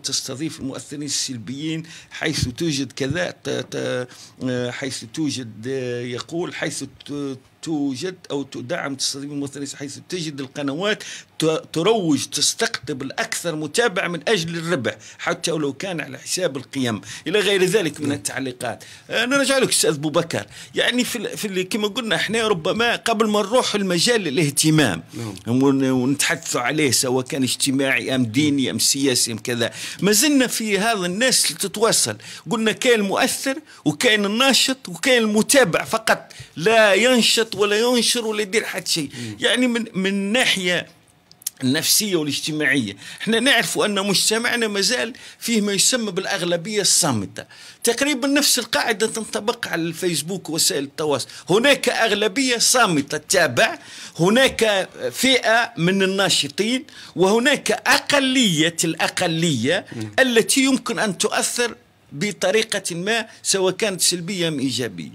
Speaker 1: تستضيف المؤثرين السلبيين حيث توجد كذا حيث توجد يقول حيث توجد أو تدعم تستضيف المؤثرين حيث تجد القنوات تروج تستقطب الأكثر متابع من أجل الربح حتى ولو كان على حساب القيم إلى غير ذلك من التعليقات. أنا نرجع لك أستاذ أبو بكر، يعني في اللي كما قلنا إحنا ربما قبل ما نروح المجال الاهتمام ونتحدثوا عليه سواء كان اجتماعي أم ديني أم سياسي أم كذا، ما زلنا في هذا الناس اللي تتواصل. قلنا كاين المؤثر وكاين الناشط وكاين المتابع فقط، لا ينشط ولا ينشر ولا يدير حتى شيء. يعني من ناحية النفسية والاجتماعية احنا نعرف أن مجتمعنا مازال فيه ما يسمى بالأغلبية الصامتة، تقريبا نفس القاعدة تنطبق على الفيسبوك وسائل التواصل. هناك أغلبية صامتة تتابع، هناك فئة من الناشطين، وهناك الأقلية التي يمكن أن تؤثر بطريقة ما سواء كانت سلبية أم إيجابية.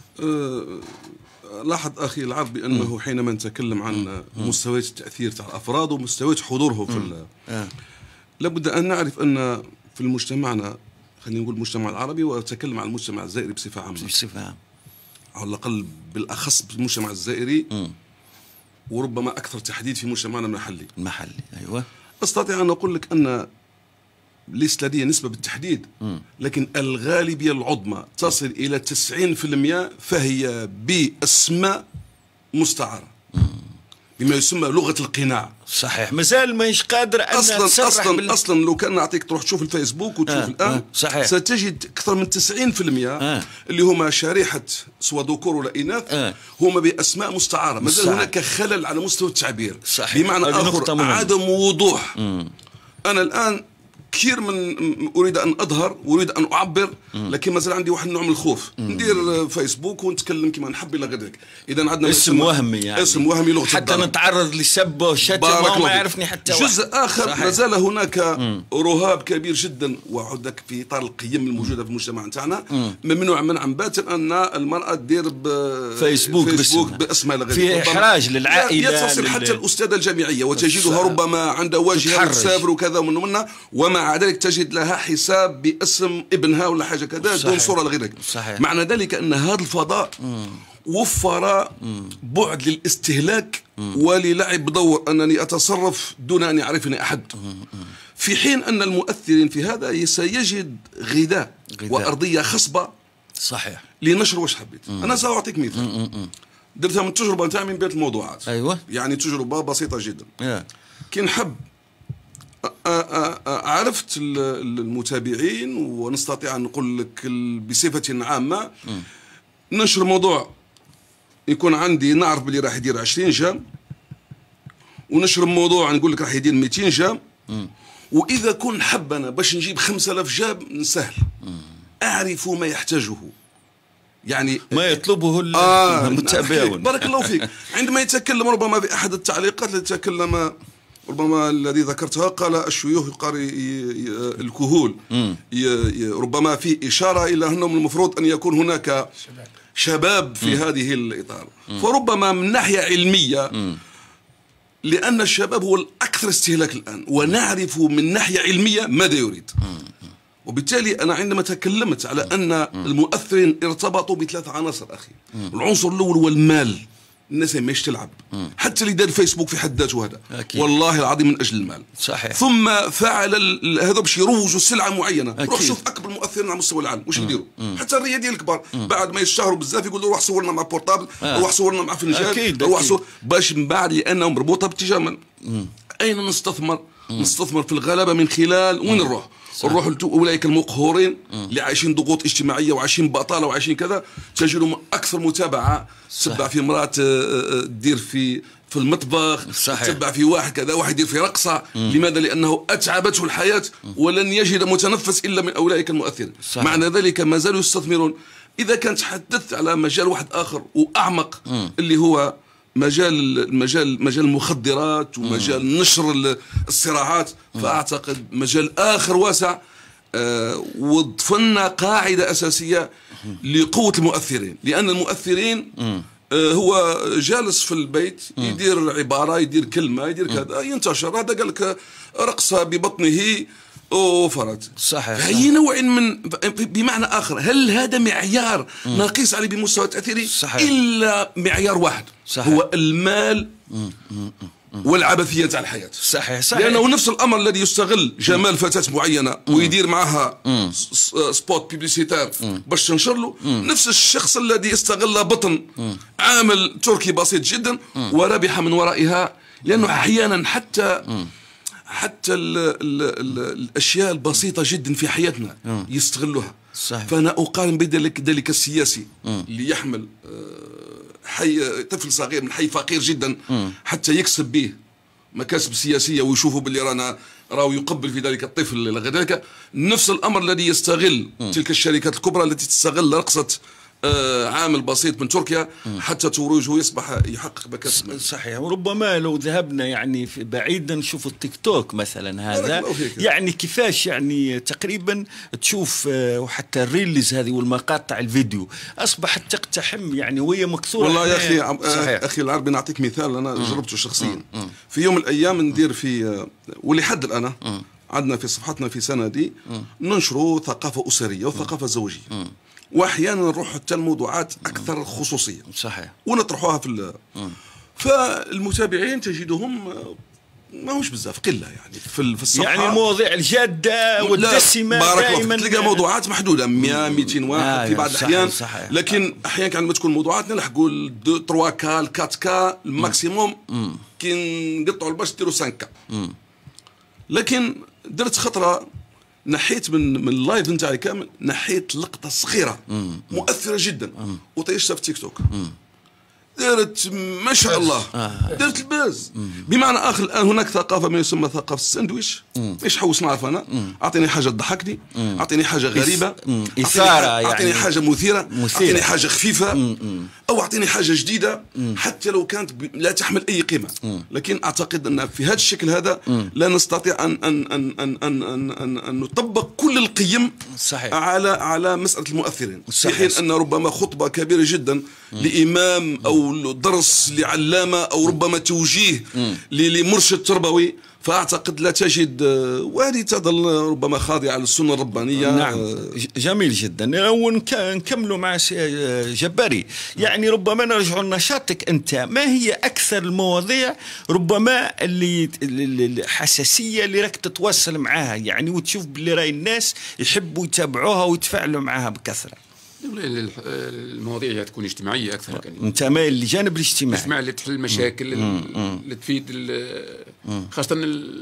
Speaker 2: لاحظ أخي العربي بأنه حينما نتكلم عن مستويات التأثير تاع الأفراد ومستويات حضورهم في لابد أن نعرف أن في مجتمعنا، خلينا نقول المجتمع العربي وأتكلم عن المجتمع الزائري بصفة عامة، على الأقل بالأخص بالمجتمع الزائري وربما أكثر تحديد في مجتمعنا المحلي.
Speaker 1: أيوة.
Speaker 2: أستطيع أن أقول لك أن ليست لدي نسبة بالتحديد، لكن الغالبية العظمى تصل إلى 90% فهي بأسماء مستعارة بما يسمى لغة القناع.
Speaker 1: صحيح، مازال ماهيش قادر أن
Speaker 2: أصلا لو كان نعطيك تروح تشوف الفيسبوك وتشوف الآن
Speaker 1: صحيح.
Speaker 2: ستجد أكثر من 90% اللي هما شريحة سواء ذكور ولا إناث هما بأسماء مستعارة. مازال هناك خلل على مستوى التعبير.
Speaker 1: صحيح.
Speaker 2: بمعنى آخر عدم وضوح. أنا الآن كثير من أريد أن أظهر وأريد أن أعبر، لكن ما زال عندي واحد النوع من الخوف. ندير فيسبوك ونتكلم كما نحب إلى غير ذلك. إذا عندنا
Speaker 1: اسم وهمي، يعني
Speaker 2: اسم وهمي لغة
Speaker 1: حتى نتعرض للسب والشتم وما يعرفني حتى
Speaker 2: جزء آخر. ما زال هناك رهاب كبير جدا، وعندك في إطار القيم الموجودة في المجتمع نتاعنا ممنوع منعا باتا أن المرأة تدير
Speaker 1: فيسبوك
Speaker 2: باسمها غير
Speaker 1: في إحراج للعائلة،
Speaker 2: يتصل حتى الأستاذة الجامعية وتجدها ربما عندها واجهة تسافر وكذا ومنها، ومع ذلك تجد لها حساب باسم ابنها ولا حاجة كذا دون صورة لغيرك. معنى ذلك أن هذا الفضاء وفر بعد للاستهلاك وللعب بدور أنني أتصرف دون أن يعرفني أحد، في حين أن المؤثرين في هذا سيجد غذاء وأرضية خصبة.
Speaker 1: صحيح.
Speaker 2: لنشر واش حبيت. أنا سأعطيك مثال درتها من تجربة نتاعي من بيت الموضوعات.
Speaker 1: أيوة.
Speaker 2: يعني تجربة بسيطة جدا. كي نحب عرفت المتابعين ونستطيع أن نقول لك بصفة عامة ننشر موضوع يكون عندي نعرف بلي راح يدير 20 جام، ونشر موضوع نقول لك راح يدير 200 جام، وإذا كنت حب أنا باش نجيب 5000 جام سهل، أعرف ما يحتاجه، يعني
Speaker 1: ما يطلبه المتابعون.
Speaker 2: بارك الله فيك. عندما يتكلم ربما في أحد التعليقات التي تكلم ربما الذي ذكرتها قال الشيوخ الكهول ربما في إشارة إلى أنهم المفروض أن يكون هناك شباب في هذه الإطار. فربما من ناحية علمية لأن الشباب هو الأكثر استهلاك الآن، ونعرف من ناحية علمية ماذا يريد. وبالتالي أنا عندما تكلمت على أن المؤثرين ارتبطوا بثلاث عناصر أخي، العنصر الأول هو المال. الناس ماهيش تلعب، حتى اللي دار فيسبوك في حد ذاته هذا والله العظيم من اجل المال.
Speaker 1: صحيح.
Speaker 2: ثم فعل هذا باش يروجوا سلعه معينه. روح شوف اكبر المؤثرين على مستوى العالم واش يديروا، حتى الرياضيين الكبار بعد ما يشتهروا بزاف يقولوا روح صورنا مع بورتابل، روح صورنا مع فنجان، روح باش من بعد لانهم مربوطه باتجاه من اين نستثمر؟ نستثمر في الغلبه من خلال وين نروح؟ نروح اولئك المقهورين اللي عايشين ضغوط اجتماعيه وعايشين بطاله وعايشين كذا، تجدهم اكثر متابعه. تتبع في امراه تدير في المطبخ، تتبع في واحد كذا، واحد يدير في رقصه. لماذا؟ لانه اتعبته الحياه ولن يجد متنفس الا من اولئك المؤثرين. معنى ذلك ما زالوا يستثمرون. اذا كنت تحدثت على مجال واحد اخر واعمق اللي هو مجال المخدرات ومجال نشر الصراعات، فأعتقد مجال آخر واسع. وضفنا قاعدة أساسية لقوة المؤثرين، لأن المؤثرين هو جالس في البيت يدير عبارة، يدير كلمة، يدير كذا، ينتشر. هذا قال لك رقصة ببطنه وفرت.
Speaker 1: صحيح.
Speaker 2: فهي نوع من بمعنى آخر، هل هذا معيار نقيس عليه بمستوى تأثيره؟
Speaker 1: صحيح.
Speaker 2: إلا معيار واحد،
Speaker 1: صحيح.
Speaker 2: هو المال والعبثية تاع الحياة.
Speaker 1: صحيح صحيح.
Speaker 2: لأنه نفس الأمر الذي يستغل جمال فتاة معينة ويدير معها سبوت بيبليسيتار باش تنشر له، نفس الشخص الذي استغل بطن عامل تركي بسيط جدا وربح من ورائها. لأنه أحيانا حتى الأشياء البسيطة جدا في حياتنا يستغلوها.
Speaker 1: صحيح.
Speaker 2: فأنا أقارن بذلك السياسي اللي يحمل حي طفل صغير من حي فقير جدا حتى يكسب به مكاسب سياسية ويشوفوا باللي راهو يقبل في ذلك الطفل إلى غير ذلك. نفس الأمر الذي يستغل تلك الشركات الكبرى التي تستغل رقصة عامل بسيط من تركيا حتى ترويجه يصبح يحقق مكاسب.
Speaker 1: صحيح. وربما لو ذهبنا يعني بعيدا نشوف التيك توك مثلا هذا يعني كيفاش يعني تقريبا تشوف وحتى الريلز هذه والمقاطع الفيديو اصبحت تقتحم يعني وهي مكثوره.
Speaker 2: والله يا اخي اخي العربي نعطيك مثال انا جربته شخصيا. في يوم من الايام ندير في ولحد الان عندنا في صفحتنا في سندي ننشروا ثقافه اسريه وثقافه زوجيه، واحيانا نروح حتى الموضوعات اكثر خصوصيه.
Speaker 1: صحيح.
Speaker 2: ونطرحوها فالمتابعين تجدهم ما هوش بزاف، قله يعني في الصفحه،
Speaker 1: يعني المواضيع الجاده والدسمه دائما
Speaker 2: تلقى موضوعات محدوده 100 200 واحد في بعض الاحيان.
Speaker 1: صحيح.
Speaker 2: لكن احيانا عندما تكون موضوعاتنا نلحقوا 2 3 كا 4 كا الماكسيموم، كي نقطعوا الباش نديروا 5 كا. لكن درت خطره نحيت من اللايف نتاعي كامل، نحيت لقطه صغيره مؤثره جدا وطيشتها في تيك توك. درت ما شاء الله درت الباز. بمعنى اخر الان هناك ثقافه ما يسمى ثقافه الساندويتش. ايش حوس نعرف انا؟ اعطيني حاجه تضحكني، اعطيني حاجه غريبه،
Speaker 1: اثاره،
Speaker 2: اعطيني
Speaker 1: يعني
Speaker 2: حاجه مثيره، اعطيني حاجه خفيفه، او اعطيني حاجه جديده حتى لو كانت لا تحمل اي قيمه. لكن اعتقد ان في هذا الشكل هذا لا نستطيع ان نطبق كل القيم.
Speaker 1: صحيح.
Speaker 2: على مساله المؤثرين.
Speaker 1: صحيح.
Speaker 2: في حين ان ربما خطبه كبيره جدا لامام او درس لعلامه او ربما توجيه لمرشد تربوي، فأعتقد لا تجد، وهذه تظل ربما خاضعة للسنة الربانية.
Speaker 1: نعم. جميل جدا. ونكملوا مع جباري، يعني ربما نرجع لنشاطك أنت. ما هي أكثر المواضيع ربما اللي حساسية اللي راك تتواصل معها يعني وتشوف باللي راي الناس يحبوا يتابعوها ويتفاعلوا معها بكثرة؟
Speaker 4: المواضيع تكون اجتماعيه اكثر.
Speaker 1: انت مايل للجانب الاجتماعي،
Speaker 4: الاجتماعي اللي تحل المشاكل اللي تفيد خاصه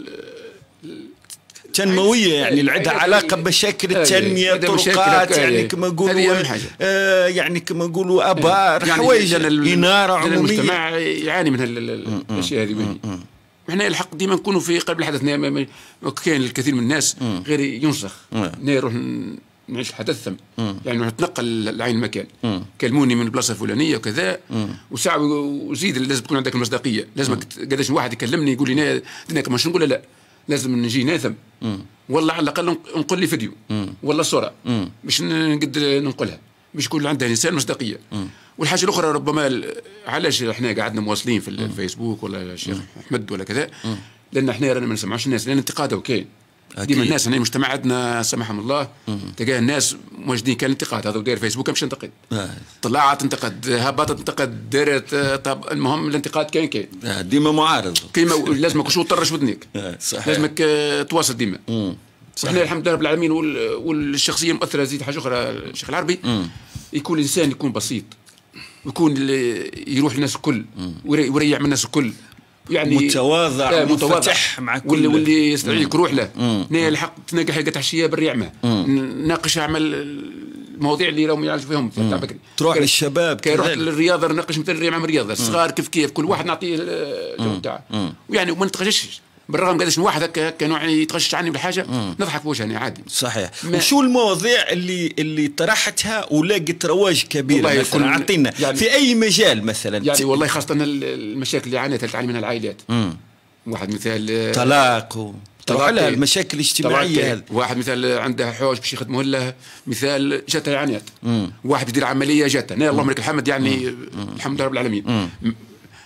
Speaker 1: تنمويه، يعني اللي عندها علاقه بمشاكل التنميه، طرقات، يعني كما نقولوا يعني كما نقولوا ابار،
Speaker 4: يعني
Speaker 1: حوايج اناره عموميه.
Speaker 4: المجتمع يعاني من الاشياء هذه. احنا الحق ديما نكونوا في قلب الحدث. كاين الكثير من الناس غير ينسخ نروح نعيش الحدث ثم، يعني نتنقل لعين المكان، كلموني من البلاصه الفلانيه وكذا، وساعه وزيد لازم تكون عندك المصداقيه. لازمك قداش واحد يكلمني يقول لي دينك مش نقول لا، لازم نجي ناثم والله على الاقل نقول لي فيديو ولا صوره باش نقد ننقلها، باش يكون عندها انسان مصداقيه. والحاجه الاخرى ربما علاش احنا قاعدنا مواصلين في الفيسبوك ولا الشيخ احمد ولا كذا، لان احنا رانا ما نسمعوش الناس، لان انتقاده كاين ديما الناس. هنا المجتمع عندنا سمحهم الله تلقاه الناس موجودين كان انتقاد، هذا داير فيسبوك مش انتقد، طلعت انتقد، هبطت انتقد، دارت. طب المهم الانتقاد كاين
Speaker 1: ديما معارض،
Speaker 4: كيما لازمك شو طرش ودنيك، لازمك تواصل ديما. احنا الحمد لله رب العالمين. والشخصيه المؤثره زيد حاجه اخرى الشيخ العربي، يكون الانسان يكون بسيط، يكون يروح الناس الكل ويريح من الناس الكل، يعني
Speaker 1: متواضع منفتح مع كل
Speaker 4: واللي يستدعيك روح له. الحق تناقش حلقه تحشيه بالريعمه، ناقش اعمل المواضيع اللي راهم يعالجوا فيهم تاع بكري،
Speaker 1: تروح للشباب،
Speaker 4: كيروح للرياضه نناقش مثل الريعمه الرياضه الصغار كيف كل واحد نعطيه الجو تاعه، ويعني وما نتغشش بالرغم قداش واحد هكا نوع يتغشش عني بالحاجه نضحك بوجهني عادي.
Speaker 1: صحيح. وشو المواضيع اللي طرحتها ولقت رواج كبير مثلا؟ اعطينا يعني في اي مجال مثلا.
Speaker 4: يعني والله خاصه المشاكل اللي عانتها تعاني منها العائلات. واحد مثال
Speaker 1: طلاق على المشاكل الاجتماعيه هذه.
Speaker 4: واحد مثال عنده حوش باش يخدموه له، مثال جاتها عانيات. واحد يدير عمليه جاتها، اللهم لك الحمد، يعني الحمد لله رب العالمين.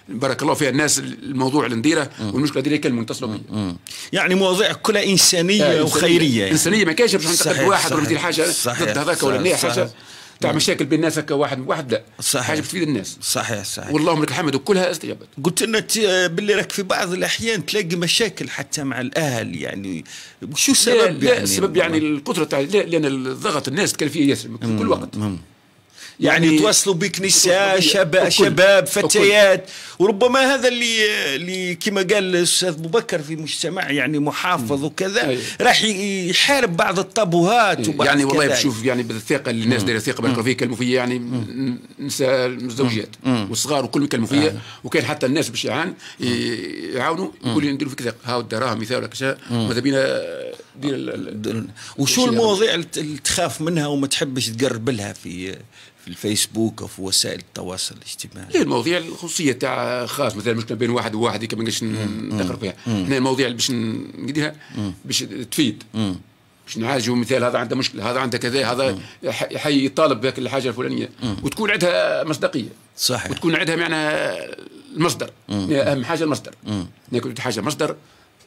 Speaker 4: بارك الله فيها الناس الموضوع اللي نديره والمشكله دي يكلموا يتصلوا بي.
Speaker 1: يعني مواضيع كلها انسانيه وخيريه يعني.
Speaker 4: انسانيه ما كاينش باش ننتقد واحد ولا ندير حاجه ضد هذاك ولا ندير حاجه تاع مشاكل بين الناس هكا واحد لا
Speaker 1: صحيح.
Speaker 4: حاجه بتفيد الناس.
Speaker 1: صحيح
Speaker 4: واللهم لك الحمد وكلها استجابت.
Speaker 1: قلت لنا باللي راك في بعض الاحيان تلاقي مشاكل حتى مع الاهل يعني وشو السبب؟
Speaker 4: لا السبب يعني القدره تاع لان الضغط الناس تكلفيه ياسر في كل وقت.
Speaker 1: يعني يتواصلوا بك نساء شباب فتيات وربما هذا اللي كما قال الاستاذ ابو بكر في مجتمع يعني محافظ وكذا راح يحارب بعض الطابوهات وبعض
Speaker 4: يعني والله بشوف يعني بالثقه اللي الناس دايره ثقه بارك فيه يكلموا فيا يعني نساء الزوجات والصغار وكل يكلموا فيا وكان حتى الناس باش يعاونوا يقول لي نديروا فيك ثقه هاو الدراهم مثال ولا كذا ماذا بينا دير
Speaker 1: وشو المواضيع اللي تخاف منها وما تحبش تقرب لها في الفيسبوك او في وسائل التواصل الاجتماعي؟
Speaker 4: هي المواضيع الخصوصيه تاع خاص مثلا مشكله بين واحد وواحد كما نقدرش ندخل فيها. هنا المواضيع اللي باش نديرها باش تفيد باش نعالجوا مثال هذا عنده مشكله هذا عنده كذا هذا يحي يطالب بهذه الحاجه الفلانيه وتكون عندها مصداقيه.
Speaker 1: صحيح.
Speaker 4: وتكون عندها معنى المصدر اهم حاجه المصدر. ناكل حاجه مصدر.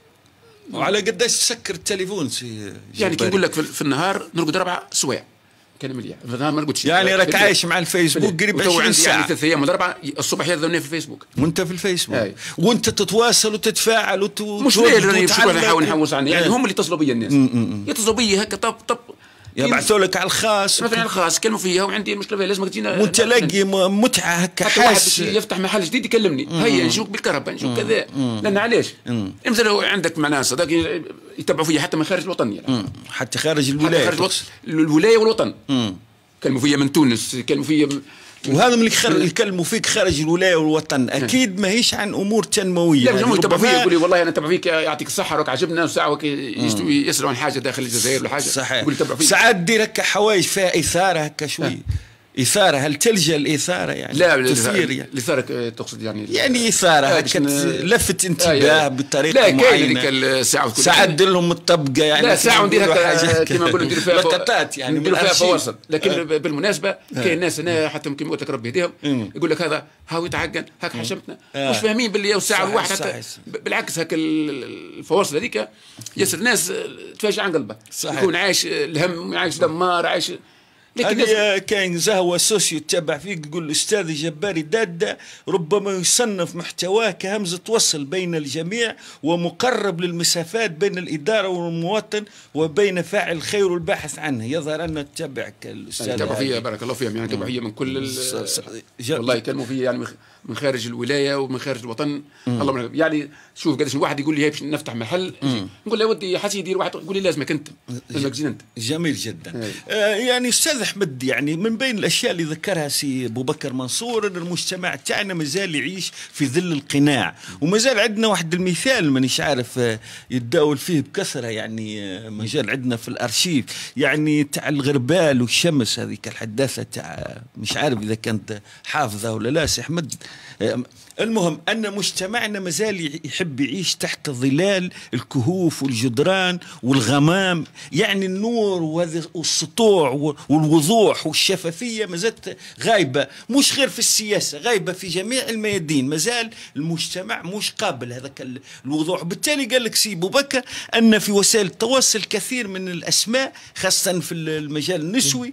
Speaker 1: وعلى قداش تسكر التليفون
Speaker 4: يعني كي نقول لك في النهار نرقد 4 سوايع كان مليح في النهار ما نرقدش
Speaker 1: يعني راك عايش مع الفيسبوك قريب 20 ساعه
Speaker 4: يعني 3 ايام ولا 4 الصبح يذوني في الفيسبوك
Speaker 1: وانت في الفيسبوك وانت تتواصل وتتفاعل
Speaker 4: مش ليه نحاول نحوس عني يعني هم اللي يتصلوا بي الناس يتصلوا بي هكا طب
Speaker 1: يبعثوا لك على الخاص
Speaker 4: مثلا على الخاص كلموا فيها وعندي مشكله فيها لازم تجينا
Speaker 1: وانت لاقي متعه هكا
Speaker 4: حاس يفتح محل جديد يكلمني هيا نشوف بالكهرباء نشوف كذا لان علاش مثلا عندك معناها صداق يتبعوا فيا حتى من خارج الوطن يعني
Speaker 1: حتى خارج الولايه
Speaker 4: الولايه والوطن كلموا فيا من تونس كلموا فيا
Speaker 1: وهذا من اللي يكلموا فيك خارج الولايه والوطن اكيد ماهيش عن امور تنمويه.
Speaker 4: لا يتبع فيك يقول لي والله انا اتبع فيك يعطيك الصحه راك عجبنا ساعه يسالوا عن حاجه داخل الجزائر ولا حاجه.
Speaker 1: صحيح. ساعات دير هكا حوايج فيها اثاره هكا شوي إثارة. هل تلجأ الإثارة يعني؟
Speaker 4: لا تثير يعني الإثارة تقصد يعني
Speaker 1: إثارة هكا لفت انتباه بطريقة
Speaker 4: لا
Speaker 1: معينة.
Speaker 4: كاين الساعة
Speaker 1: ساعات ندير لهم الطبقة يعني
Speaker 4: لا ساعة ندير هكا كما نقولوا ندير فيها
Speaker 1: لقطات يعني
Speaker 4: ندير فيها فواصل لكن بالمناسبة كاين ناس هنا حتى كما قلت لك ربي يهديهم يقول لك هذا هاو يتعقل هاك حشمتنا مش فاهمين باللي الساعة الواحد حتى بالعكس هكا الفواصل هذيك ياسر ناس تفاجئ عن قلبه يكون عايش الهم عايش دمار عايش.
Speaker 1: هذه كاين زهوة سوسيو تتبع فيك تقول الأستاذ جباري دادة ربما يصنف محتواه كهمزة وصل بين الجميع ومقرب للمسافات بين الإدارة والمواطن وبين فاعل الخير والباحث عنه. يظهر أن تتبعك الأستاذ
Speaker 4: تتبع فيها بارك الله فيهم يعني تتبع فيها من كل والله يكلموا فيها يعني من خارج الولاية ومن خارج الوطن. الله يعني شوف قداش الواحد يقول لي هي باش نفتح محل نقول له ودي حسي يدير واحد يقول لي لازمك أنت لازمك تجي أنت.
Speaker 1: جميل جدا. يعني أستاذ أحمد يعني من بين الأشياء اللي ذكرها سي أبو بكر منصور أن المجتمع تاعنا مازال يعيش في ظل القناع ومازال عندنا واحد المثال مانيش عارف يتداول فيه بكثرة يعني مازال عندنا في الأرشيف يعني تاع الغربال والشمس هذيك الحداثة تاع مش عارف إذا كانت حافظة ولا لا سي أحمد. المهم أن مجتمعنا مازال يحب يعيش تحت ظلال الكهوف والجدران والغمام يعني النور والسطوع والوضوح والشفافية مازالت غايبة مش غير في السياسة غايبة في جميع الميادين. مازال المجتمع مش قابل هذاك الوضوح. بالتالي قال لك سي أبو بكر أن في وسائل التواصل كثير من الأسماء خاصة في المجال النسوي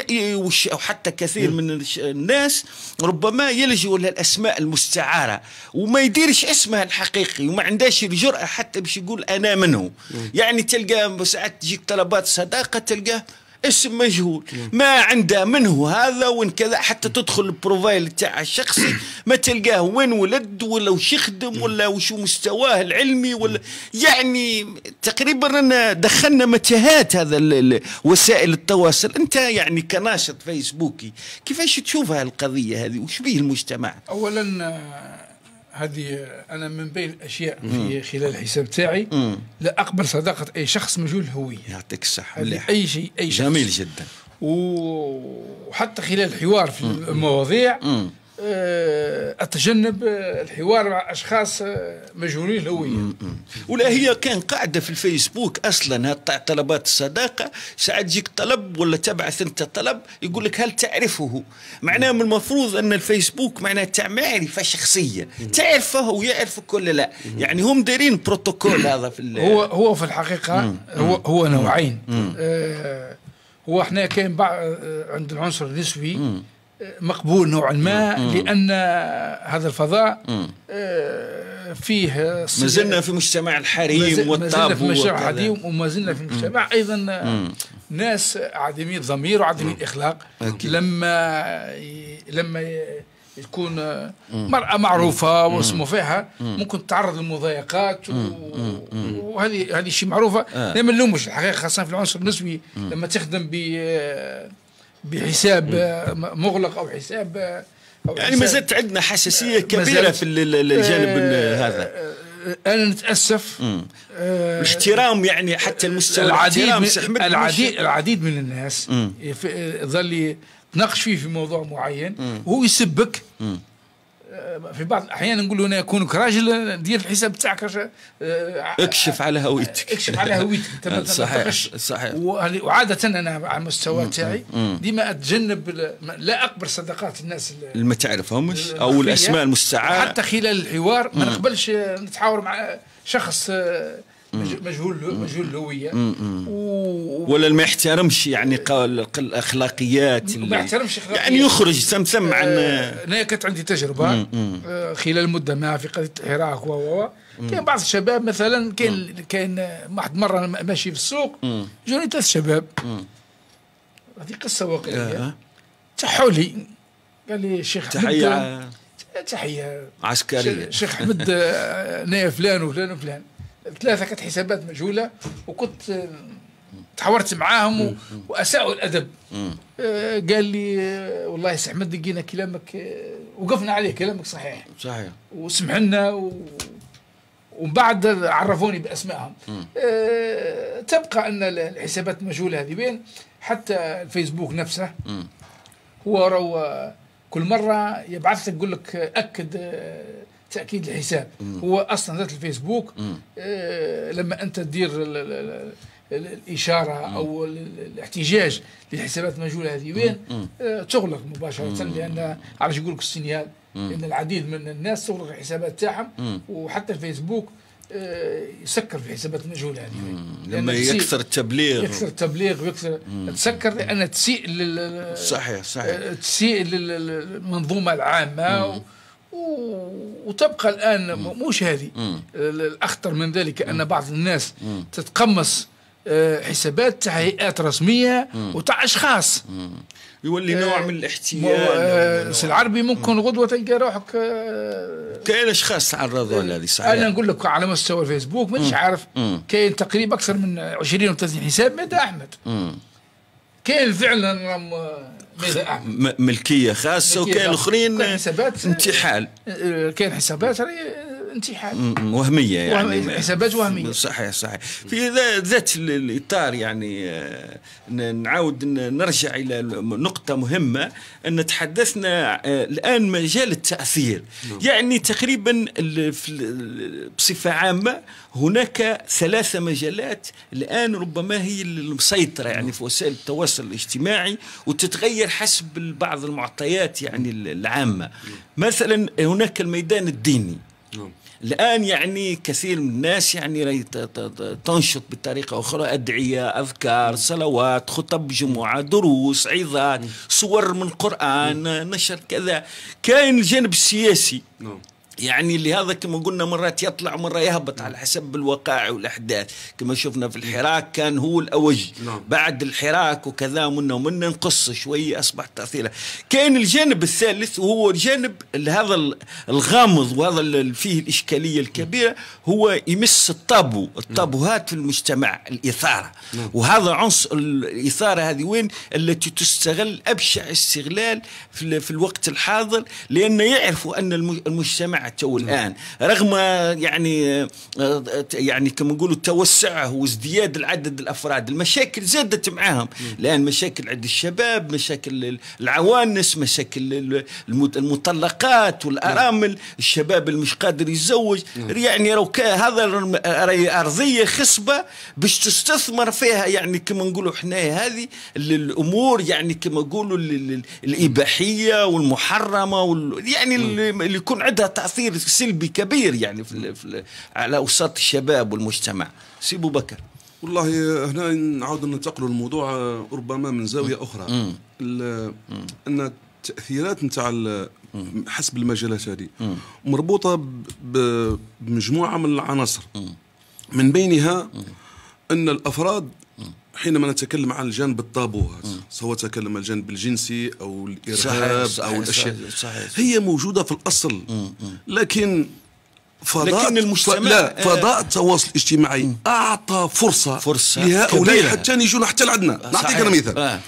Speaker 1: أو حتى كثير من الناس ربما يلجوا للأسماء المستعارة وما يديرش اسمها الحقيقي وما عندهاش الجرأة حتى باش يقول أنا منه. يعني تلقى ساعات تجيك طلبات صداقة تلقاه اسم مجهول ما عنده منه هذا وين كذا حتى تدخل البروفايل تاع الشخصي ما تلقاه وين ولد ولا وش يخدم ولا وش مستواه العلمي ولا يعني تقريبا دخلنا متاهات هذا وسائل التواصل. انت يعني كناشط فيسبوكي كيفاش تشوفها القضية هذه وش بيه المجتمع؟
Speaker 3: اولا هذه انا من بين الاشياء في خلال الحساب تاعي لا اقبل صداقه اي شخص مجهول الهويه.
Speaker 1: يعطيك الصحه.
Speaker 3: اي شيء اي شخص
Speaker 1: جميل جدا.
Speaker 3: وحتى خلال الحوار في المواضيع اتجنب الحوار مع اشخاص مجهولين الهويه.
Speaker 1: ولا هي كان قاعده في الفيسبوك اصلا تاع طلبات الصداقه، ساعات تجيك طلب ولا تبعث انت طلب يقول لك هل تعرفه؟ معناه من المفروض ان الفيسبوك معناه تاع معرفه شخصيه، تعرفه ويعرفك ولا لا. يعني هم دايرين بروتوكول هذا في
Speaker 3: هو في الحقيقه هو نوعين. هو احنا كاين عند العنصر النسوي مقبول نوعا ما، لأن هذا الفضاء فيه
Speaker 1: ما زلنا في مجتمع الحريم والطابو،
Speaker 3: ما زلنا في مجتمع الحريم، وما زلنا في مجتمع أيضا ناس عديمي الضمير وعديمي الإخلاق. لما تكون مرأة معروفة واسمه فيها ممكن تتعرض للمضايقات، وهذه شيء معروفة. لا ما نلومش الحقيقة، خاصة في العنصر النسوي لما تخدم بحساب مغلق او حساب
Speaker 1: يعني ما زالت عندنا حساسيه كبيره في الجانب هذا.
Speaker 3: انا نتاسف.
Speaker 1: الاحترام يعني حتى المستوى
Speaker 3: العديد من الناس ظل يتناقش فيه في موضوع معين وهو يسبك. في بعض الاحيان نقول له انا كونك راجل دير الحساب تاعك،
Speaker 1: اكشف على هويتك،
Speaker 3: اكشف على هويتك.
Speaker 1: صحيح صحيح.
Speaker 3: وعاده انا على المستوى تاعي ديما اتجنب، لا اقبل صداقات الناس
Speaker 1: اللي ما تعرفهمش او الاسماء المستعاره.
Speaker 3: حتى خلال الحوار ما نقبلش نتحاور مع شخص مجهول الهويه،
Speaker 1: ولا ما يحترمش يعني الاخلاقيات،
Speaker 3: ما يحترمش
Speaker 1: يعني يخرج سمسم عن.
Speaker 3: انا كانت عندي تجربه خلال مده ما في قضيه الحراك كان بعض الشباب مثلا كان واحد مره ماشي في السوق جوني 3 شباب، هذه قصه واقعيه، تحوا لي قال لي الشيخ تحيه
Speaker 1: عسكريه
Speaker 3: شيخ احمد، انا فلان وفلان وفلان 3 كانت حسابات مجهوله، وكنت تحاورت معاهم واساءوا الادب. قال لي والله سي احمد لقينا كلامك وقفنا عليه، كلامك صحيح وسمح لنا ومن بعد عرفوني باسمائهم. تبقى ان الحسابات المجهوله هذه وين، حتى الفيسبوك نفسه هو كل مره يبعث لك يقول لك اكد تاكيد الحساب. هو اصلا ذات الفيسبوك لما انت تدير الاشاره او الاحتجاج للحسابات المجهوله هذه وين تغلق مباشره، لان علاش يقول لك السينيال، لان العديد من الناس تغلق الحسابات تاعهم، وحتى الفيسبوك يسكر في الحسابات المجهوله هذه
Speaker 1: لما يكثر
Speaker 3: التبليغ ويكثر تسكر، لان تسيء
Speaker 1: صحيح
Speaker 3: تسيء للمنظومه العامه. وتبقى الآن مش هذه الأخطر من ذلك أن بعض الناس تتقمص حسابات تاع هيئات رسمية وتاع أشخاص،
Speaker 1: يولي نوع من الاحتيال.
Speaker 3: سي العربي ممكن غدوة تلقى روحك
Speaker 1: كاين أشخاص تعرضوا لهذه. صحيح.
Speaker 3: أنا نقول لك على مستوى الفيسبوك مانيش عارف، كاين تقريبا أكثر من 20 و 30 حساب ميدا أحمد. كاين فعلا ميدا أحمد
Speaker 1: ملكية خاصة، وكاين الآخرين
Speaker 3: انتحال. كاين حسابات انتحال
Speaker 1: وهمية، يعني
Speaker 3: حسابات وهمية.
Speaker 1: صحيح في ذات الإطار. يعني نعاود نرجع إلى نقطة مهمة، أن تحدثنا الآن مجال التأثير. يعني تقريبا بصفة عامة هناك 3 مجالات الآن ربما هي المسيطرة يعني في وسائل التواصل الاجتماعي، وتتغير حسب بعض المعطيات يعني العامة. مثلا هناك الميدان الديني. الآن يعني كثير من الناس يعني تنشط بطريقة أخرى، أدعية، أذكار، صلوات، خطب جمعة، دروس، عظات، صور من القرآن، نشر كذا. كاين الجانب السياسي يعني اللي هذا كما قلنا مرات يطلع مرة يهبط على حسب الوقائع والأحداث، كما شفنا في الحراك كان هو الأوج. بعد الحراك وكذا منا نقص شوية أصبح تأثيره. كان الجانب الثالث وهو الجانب هذا الغامض، وهذا اللي فيه الإشكالية الكبيرة، هو يمس الطابوهات في المجتمع، الإثارة. وهذا عنصر الإثارة هذه وين التي تستغل أبشع استغلال في الوقت الحاضر، لأن يعرفوا أن المجتمع المجتمع تو الآن رغم يعني كما نقولوا توسعه وازدياد العدد الأفراد، المشاكل زادت معاهم. الآن مشاكل عند الشباب، مشاكل العوانس، مشاكل المطلقات والأرامل، الشباب اللي مش قادر يتزوج. يعني لو كان هذا أرضية خصبة باش تستثمر فيها، يعني كما نقولوا احنا هذه الأمور يعني كما نقولوا الإباحية والمحرمة يعني اللي يكون عندها تأثير سلبي كبير يعني على أوساط الشباب والمجتمع. سي بو بكر.
Speaker 2: والله هنا نعاود ننتقلوا الموضوع ربما من زاوية أخرى. أن التأثيرات نتاع حسب المجالات هذه مربوطة بمجموعة من العناصر، من بينها أن الأفراد حينما نتكلم عن الجانب الطابوات، سواء تكلم عن الجانب الجنسي أو الإرهاب أو الأشياء، هي موجودة في الأصل، لكن فضاء التواصل الاجتماعي أعطى فرصة لهؤلاء حتى يجون حتى لعندنا. نعطيك أنا مثال.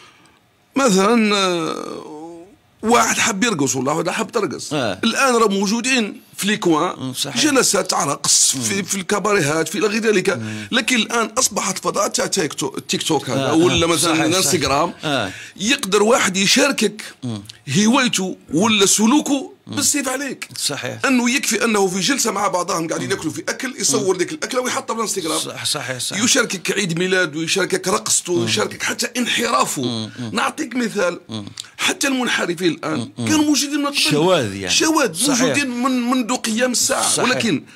Speaker 2: مثلا واحد حب يرقص ولا واحد حب ترقص، الآن راه موجودين في ليكوان جلسات تاع رقص في الكباريهات في غير ذلك، لكن الآن أصبحت فضاء تاع تيك توك هذا ولا مثلا الانستغرام، يقدر واحد يشاركك هوايته ولا سلوكه بالسيف عليك.
Speaker 1: صحيح.
Speaker 2: انه يكفي انه في جلسه مع بعضهم قاعدين ياكلوا في اكل، يصور ديك الاكله ويحطها في الانستغرام.
Speaker 1: صحيح.
Speaker 2: يشاركك عيد ميلاد ويشاركك رقصته ويشاركك حتى انحرافه. نعطيك مثال، حتى المنحرفين الان كانوا موجودين من قبل، شواذ موجودين منذ قيام الساعه. صحيح. ولكن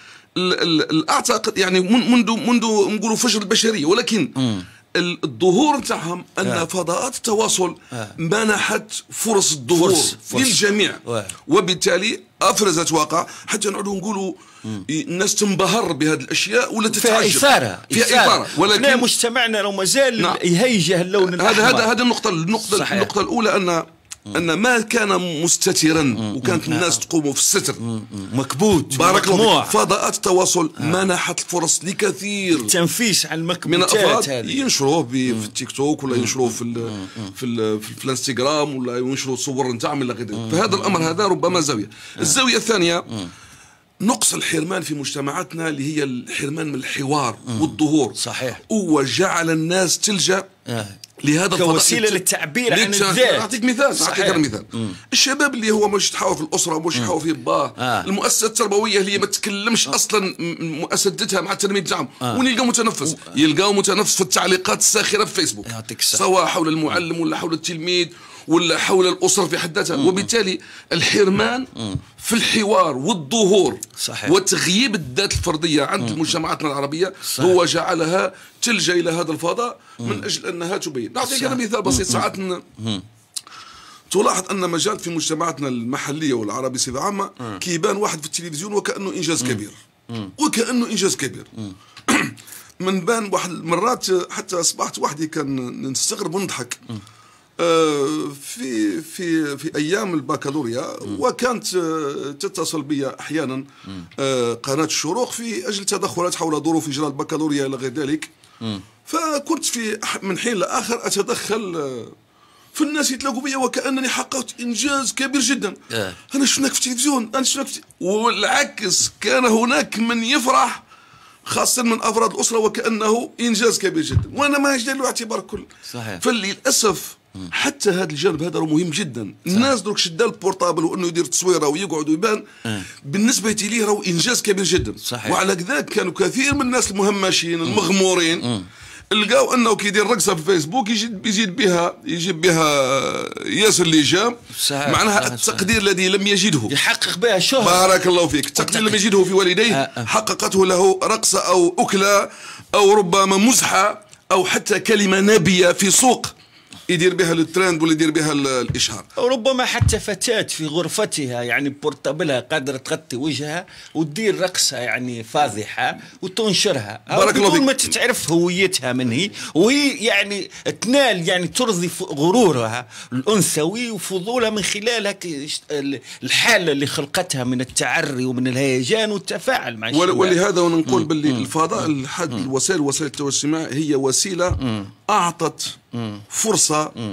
Speaker 2: اعتقد يعني منذ نقولوا فجر البشريه، ولكن الظهور نتاعهم ان فضاءات التواصل منحت فرص الظهور للجميع، وبالتالي افرزت واقع حتى نعودوا نقولوا الناس تنبهر بهذه الاشياء ولا تتعجب
Speaker 1: فيها اثاره. ولكن مجتمعنا لو مازال يهيجه اللون الاحمر.
Speaker 2: هذا النقطه الاولى، أن ما كان مستترا وكانت الناس تقوم في الستر
Speaker 1: مكبوت
Speaker 2: بارك الله فيك، فضاءات التواصل منحت الفرص لكثير
Speaker 1: التنفيس على المكبوتات
Speaker 2: من الأفراد ينشروه في التيك توك ولا ينشروه في الانستغرام ولا ينشروا صور نتاعهم إلى غيره. فهذا الأمر هذا ربما زاوية. الزاوية الثانية نقص الحرمان في مجتمعاتنا اللي هي الحرمان من الحوار والظهور.
Speaker 1: صحيح.
Speaker 2: وجعل الناس تلجأ لهذا
Speaker 1: كوسيله للتعبير عن الذات.
Speaker 2: نعطيك مثال. الشباب اللي هو مش يتحاور في الاسره، مش يتحاور في باه، المؤسسات التربويه اللي ما تتكلمش اصلا مؤسستها مع التلاميذ تاعهم، وين يلقاو متنفس؟ يلقاو متنفس في التعليقات الساخره في فيسبوك، سواء حول المعلم ولا حول التلميذ ولا حول الأسرة في حد ذاتها. وبالتالي الحرمان في الحوار والظهور وتغييب الذات الفردية عند مجتمعاتنا العربية هو جعلها تلجأ إلى هذا الفضاء من أجل أنها تبين. نعطيك أنا مثال بسيط. ساعات تلاحظ أن مجال في مجتمعاتنا المحلية والعربية بصفة عامة كيبان واحد في التلفزيون وكأنه إنجاز كبير من بان واحد المرات حتى أصبحت وحدي كان نستغرب ونضحك في ايام البكالوريا، وكانت تتصل بي احيانا قناه الشروق في اجل تدخلات حول ظروف اجراء البكالوريا الى غير ذلك. فكنت من حين لاخر اتدخل في الناس يتلاقوا بي وكانني حققت انجاز كبير جدا. انا شفناك في التلفزيون، والعكس كان هناك من يفرح خاصة من أفراد الأسرة وكأنه إنجاز كبير جدا، وأنا ما أجد له اعتبار كل.
Speaker 1: صحيح.
Speaker 2: فللأسف حتى هذا الجانب هذا مهم جدا. الناس دروك شدا البورطابل وانه يدير تصويره ويقعد ويبان، بالنسبه ليه راهو انجاز كبير جدا.
Speaker 1: صحيح.
Speaker 2: وعلى كذا كانوا كثير من الناس المهمشين المغمورين لقاو انه كيدير رقصه في فيسبوك يجيب بها ياسر اللجام، معناها التقدير الذي لم يجده
Speaker 1: يحقق بها شهرة.
Speaker 2: بارك الله فيك. التقدير لم يجده في والديه حققته له رقصه او اكله او ربما مزحه او حتى كلمه نابيه في سوق يدير بها الترند ولا يدير بها الاشهار،
Speaker 1: او ربما حتى فتاه في غرفتها يعني بورتابلها قادره تغطي وجهها وتدير رقصه يعني فاضحه وتنشرها بدون ما تتعرف هويتها من هي، وهي يعني تنال يعني ترضي غرورها الانثوي وفضولها من خلال الحاله اللي خلقتها من التعري ومن الهيجان والتفاعل مع الشباب.
Speaker 2: ولهذا نقول باللي الفضاء وسائل التواصل الاجتماعي هي وسيله اعطت فرصة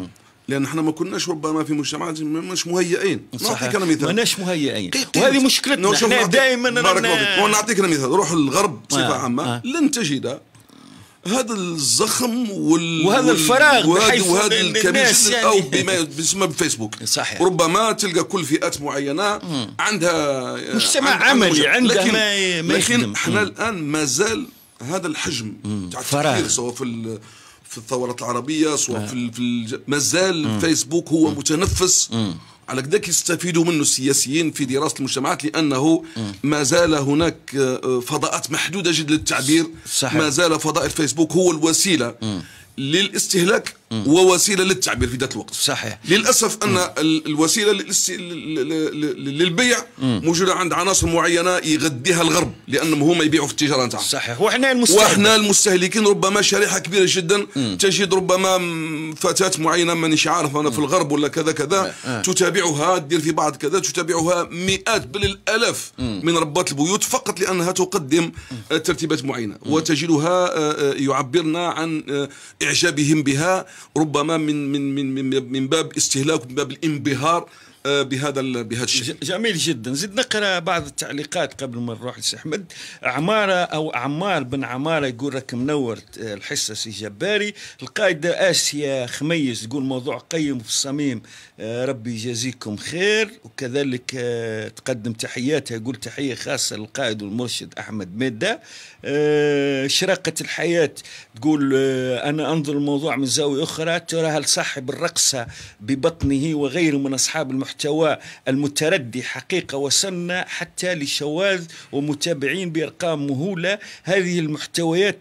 Speaker 2: لان احنا ما كناش ربما في مجتمعات مش مهيئين. نعطيك انا مثال،
Speaker 1: ماناش مهيئين، وهذه مشكلتنا احنا دائما.
Speaker 2: ونعطيك انا مثال، روح الغرب بصفه عامه لن تجد هذا الزخم
Speaker 1: وهذا الفراغ
Speaker 2: وهذا الكبير يعني او بما يسمى بالفيسبوك.
Speaker 1: صحيح.
Speaker 2: ربما تلقى كل فئات معينه عندها
Speaker 1: مجتمع عملي عندها ما
Speaker 2: لكن احنا الان ما زال هذا الحجم تاع التفكير سواء في الثورات العربيه سواء ما زال الفيسبوك هو متنفس. على كذلك يستفيدوا منه السياسيين في دراسة المجتمعات، لأنه ما زال هناك فضاءات محدودة جدا للتعبير. صحيح. ما زال فضاء الفيسبوك هو الوسيلة للاستهلاك ووسيله للتعبير في ذات الوقت.
Speaker 1: صحيح.
Speaker 2: للاسف ان الوسيله للبيع موجوده عند عناصر معينه يغذيها الغرب، لانهم هما يبيعوا في التجاره نتاعهم.
Speaker 1: صحيح.
Speaker 2: واحنا المستهلكين ربما شريحه كبيره جدا تجد ربما فتاه معينه مانيش عارف انا في الغرب ولا كذا كذا تتابعها، تدير في بعض كذا، تتابعها مئات بل الالاف من ربات البيوت فقط لانها تقدم ترتيبات معينه، وتجدها يعبرن عن اعجابهم بها ربما من باب استهلاك، من باب الانبهار بهذا الشيء.
Speaker 1: جميل جدا. زد نقرا بعض التعليقات قبل ما نروح لسي احمد. عمار بن عماره يقول راك منور الحصه سي جباري. القائده اسيا خميس تقول موضوع قيم في الصميم، ربي يجازيكم خير. وكذلك تقدم تحياتها، يقول تحيه خاصه للقائد والمرشد احمد ميدا. شراقه الحياه تقول انا انظر الموضوع من زاويه اخرى، ترى هل صاحب الرقصه ببطنه وغيره من اصحاب المحتوى المتردي حقيقة وصلنا حتى لشواذ ومتابعين بأرقام مهولة. هذه المحتويات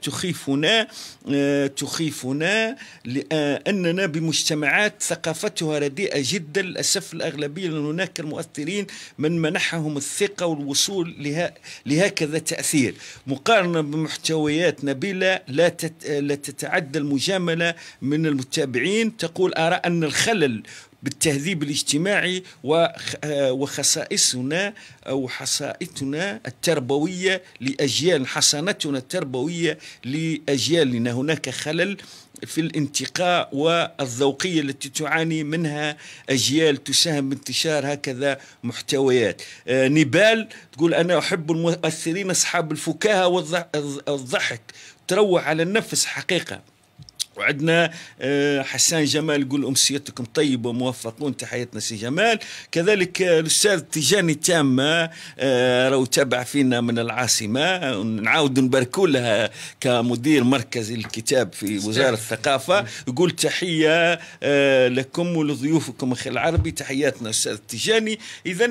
Speaker 1: تخيفنا لأننا بمجتمعات ثقافتها رديئة جدا للأسف الأغلبية، لأن هناك المؤثرين من منحهم الثقة والوصول لهكذا تأثير. مقارنة بمحتويات نبيلة لا تتعدى المجاملة من المتابعين. تقول أرى أن الخلل بالتهذيب الاجتماعي وخصائصنا أو حصائتنا التربوية لأجيال، حصانتنا التربوية لأجيالنا. هناك خلل في الانتقاء والذوقية التي تعاني منها أجيال تساهم بانتشار هكذا محتويات. نبال تقول أنا أحب المؤثرين أصحاب الفكاهة والضحك، تروح على النفس حقيقة. وعندنا حسان جمال يقول أمسيتكم طيبة وموفقون، تحياتنا سي جمال. كذلك الأستاذ تيجاني تامة راهو تابع فينا من العاصمة، نعاود نباركوا لها كمدير مركزي الكتاب في وزارة الثقافة. يقول تحية لكم ولضيوفكم أخي العربي، تحياتنا أستاذ تيجاني. إذا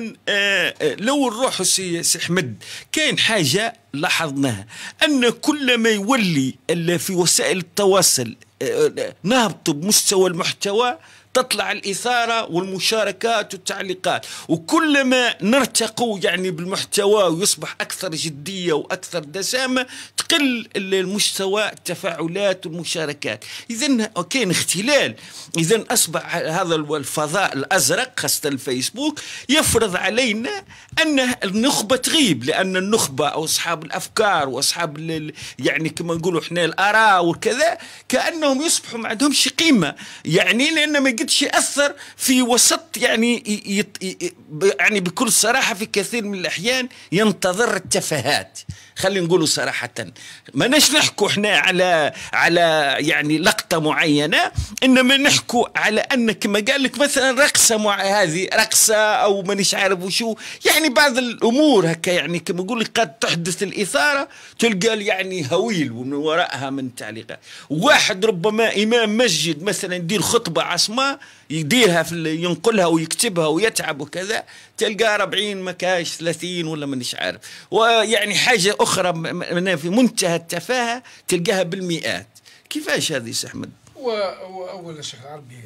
Speaker 1: لو نروح سي أحمد، كاين حاجة لاحظناها، أن كل ما يولي في وسائل التواصل نهبط بمستوى المحتوى تطلع الإثارة والمشاركات والتعليقات، وكلما نرتقوا يعني بالمحتوى ويصبح أكثر جدية وأكثر دسامة تقل المستوى التفاعلات والمشاركات. إذن كاين اختلال. إذن أصبح هذا الفضاء الأزرق خاصة الفيسبوك يفرض علينا أن النخبة تغيب، لأن النخبة أو أصحاب الأفكار وأصحاب يعني كما نقولوا إحنا الآراء وكذا كأنهم يصبحوا ما عندهمش قيمة، يعني لأن ما قدش يأثر في وسط يعني بكل صراحة في كثير من الأحيان ينتظر التفاهات. خلينا نقولوا صراحة، ما نحكوا احنا على يعني لقطة معينة، انما نحكوا على ان كما قال لك مثلا رقصة هذه رقصة او مانيش عارف وشو، يعني بعض الامور هكا يعني كما نقول لك قد تحدث الاثارة، تلقى يعني هويل ومن وراءها من تعليقات. واحد ربما امام مسجد مثلا يدير خطبة عصماء يديرها ينقلها ويكتبها ويتعب وكذا، تلقى 40 مكاش 30 ولا مانيش عارف، ويعني حاجة أخرى في منتهى التفاهة تلقاها بالمئات. كيفاش هذه سي أحمد؟
Speaker 3: أولا الشيخ العربي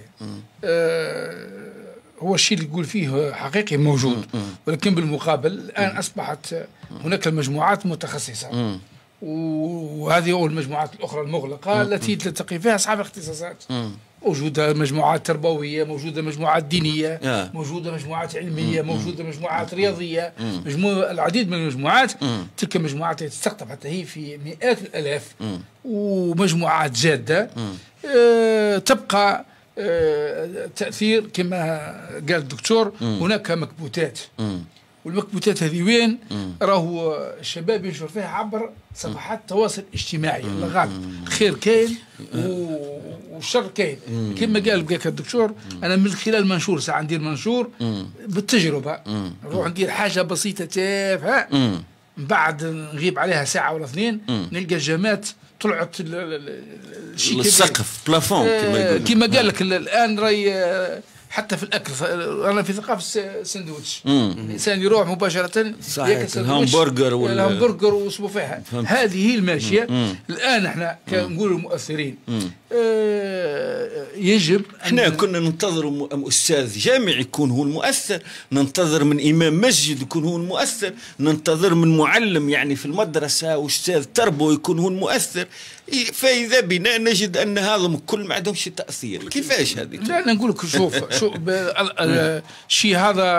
Speaker 3: هو الشيء اللي يقول فيه حقيقي موجود، ولكن بالمقابل الآن أصبحت هناك المجموعات متخصصة، وهذه هو المجموعات الأخرى المغلقة التي تلتقي فيها أصحاب الاختصاصات. موجودة مجموعات تربوية، موجودة مجموعات دينية، موجودة مجموعات علمية، موجودة مجموعات رياضية، العديد من المجموعات. تلك المجموعات تستقطب حتى هي في مئات الآلاف، ومجموعات جادة تبقى تأثير كما قال الدكتور. هناك مكبوتات، والمكبوتات هذه وين؟ راهو الشباب ينشر فيها عبر صفحات التواصل الاجتماعي. الله غالب، الخير كاين والشر كاين. كما قال الدكتور، انا من خلال منشور ساعه ندير منشور بالتجربه، نروح ندير حاجه بسيطه تافهه، من بعد نغيب عليها ساعه ولا اثنين نلقى الجامات طلعت
Speaker 1: السقف بلافون
Speaker 3: كما قال لك. الان راي حتى في الاكل، انا في ثقافه الساندويتش، الانسان يروح مباشره
Speaker 1: ياكل الهمبرجر
Speaker 3: ويصبوا فيها. هذه هي الماشيه. الان احنا كنقول المؤثرين يجب
Speaker 1: احنا كنا ننتظر استاذ جامعي يكون هو المؤثر، ننتظر من امام مسجد يكون هو المؤثر، ننتظر من معلم يعني في المدرسه واستاذ تربوي يكون هو المؤثر. فاذا بنا نجد ان هذا كل ما عندهمش تاثير. كيفاش هذه؟
Speaker 3: لا انا نقول لك شوف الشيء هذا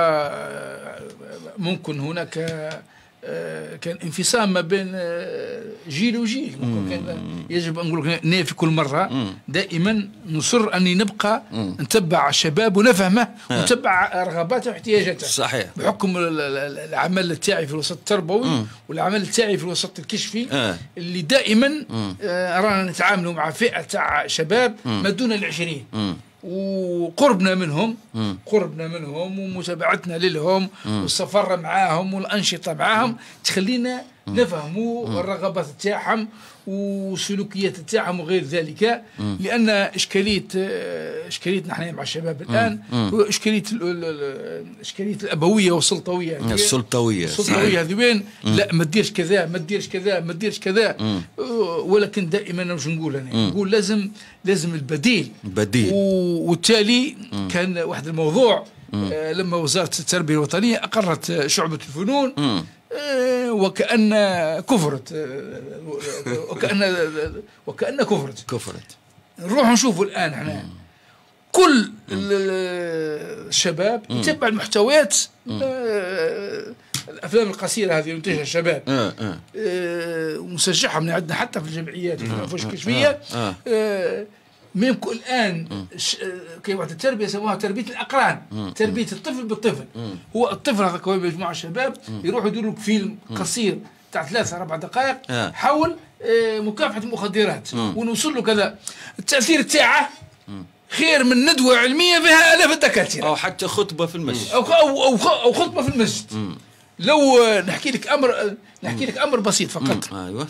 Speaker 3: ممكن هناك كان انفصام ما بين جيل وجيل. كان يجب ان نقول لك في كل مره دائما نصر اني نبقى نتبع الشباب ونفهمه ونتبع رغباته واحتياجاته.
Speaker 1: صحيح.
Speaker 3: بحكم العمل تاعي في الوسط التربوي والعمل تاعي في الوسط الكشفي اللي دائما رانا نتعاملوا مع فئه تاع شباب ما دون ال20، وقربنا منهم ومتابعتنا لهم والسفر معاهم والأنشطة معاهم تخلينا نفهموا الرغبات تاعهم وسلوكيات تاعهم وغير ذلك. لأن إشكالية نحن مع الشباب الآن هو إشكالية الأبوية والسلطوية.
Speaker 1: السلطوية
Speaker 3: هذه وين؟ لا ما تديرش كذا، ما تديرش كذا، ما تديرش كذا. ولكن دائما واش نقول أنا؟ نقول لازم البديل. وبالتالي كان واحد الموضوع لما وزارة التربية الوطنية أقرت شعبة الفنون وكأن كفرت. نروح نشوفوا الآن احنا كل الشباب يتبع المحتويات الأفلام القصيرة هذه ينتجها الشباب ونسجعها من عندنا حتى في الجمعيات الكشفية. ممكن الآن كي واحد التربية يسموها تربية الأقران، تربية الطفل بالطفل. هو الطفل هذا كوي مجموعة شباب يروحوا يديروا فيلم قصير تاع 3-4 دقائق حول مكافحة المخدرات ونوصل له كذا. التأثير تاعه خير من ندوة علمية فيها آلاف الدكاترة،
Speaker 1: أو حتى خطبة في المسجد
Speaker 3: أو خطبة في المسجد. لو نحكي لك أمر بسيط فقط.
Speaker 1: أيوة.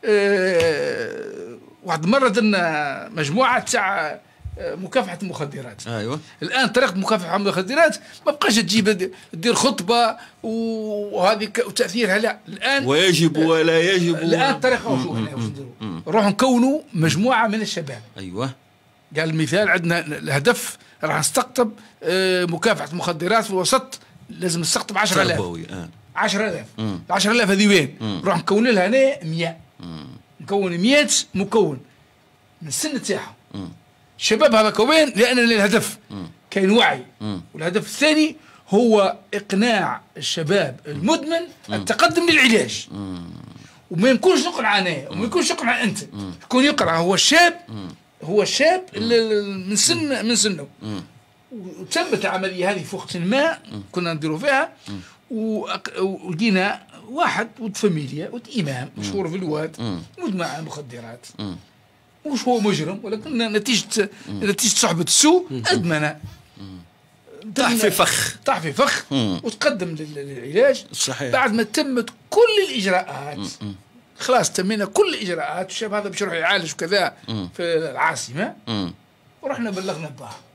Speaker 3: واحد مرة درنا مجموعة تاع مكافحة المخدرات.
Speaker 1: أيوة. الآن
Speaker 3: طريقة مكافحة المخدرات ما بقاش تجيب تدير خطبة وهذه وتأثيرها، لا الآن
Speaker 1: ويجب ولا يجب.
Speaker 3: الآن طريقة واش نديروا؟ نروح نكونوا مجموعة من الشباب.
Speaker 1: أيوة.
Speaker 3: قال المثال عندنا الهدف راح نستقطب مكافحة المخدرات في الوسط، لازم نستقطب 10,000. 10,000. 10,000 هذه وين؟ نروح نكون لها هنا 100. نكون 100 مكون من السن تاعهم. الشباب هذا كوين لأن الهدف كاين وعي. والهدف الثاني هو إقناع الشباب المدمن التقدم للعلاج. وما يكونش نقنع أنا وما يكونش نقنع أنت، يكون يقرأ هو الشاب من سنه. وتمت العملية هذه في وقت ما كنا نديروا فيها، ولقينا واحد ود فاميليا ود إمام مشهور في الواد مدمن على المخدرات، وش هو مجرم، ولكن نتيجة صحبة السوء أدمن،
Speaker 1: طاح في فخ
Speaker 3: وتقدم للعلاج.
Speaker 1: صحيح.
Speaker 3: بعد ما تمت كل الإجراءات، خلاص تمينا كل الإجراءات، الشاب هذا باش يروح يعالج وكذا في العاصمة، ورحنا بلغنا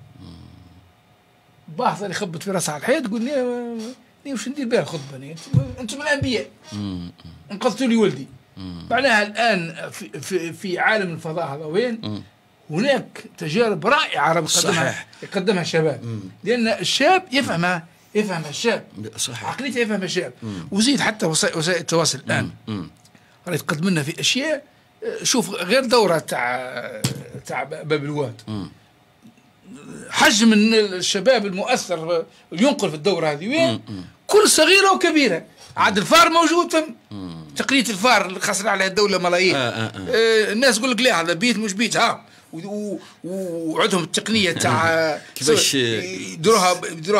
Speaker 3: باه صار يخبط في راسه على الحيط، قلنا واش ندير بها الخطبة؟ أنتم الأنبياء انقذتوا لي ولدي. معناها الآن في عالم الفضاء هذا وين هناك تجارب رائعة يقدمها الشباب، لأن الشاب يفهم الشاب.
Speaker 1: صحيح.
Speaker 3: عقليته يفهم الشاب. وزيد حتى وسائل التواصل الآن راه تقدم لنا في أشياء. شوف غير دورة تاع باب الواد، حجم من الشباب المؤثر ينقل في الدورة هذه وين، كل صغيرة وكبيرة. عاد الفار موجود فم تقنية الفار اللي خسر عليها الدولة ملايين. الناس يقول لك لا هذا بيت مش بيت، وعندهم التقنيه تاع
Speaker 1: كيفاش
Speaker 3: يديروها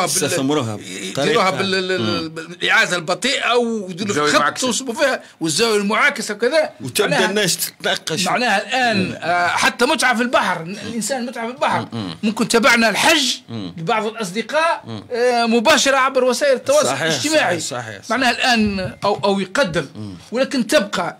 Speaker 3: بالاعاده البطيئه ويديروا خط ويصبوا فيها والزاويه المعاكسه وكذا،
Speaker 1: وتبدا الناس تتناقش.
Speaker 3: معناها الان حتى متعه في البحر، الانسان متعه في البحر. ممكن تابعنا الحج لبعض الاصدقاء مباشره عبر وسائل التواصل الاجتماعي.
Speaker 1: صحيح.
Speaker 3: معناها الان او يقدم، ولكن تبقى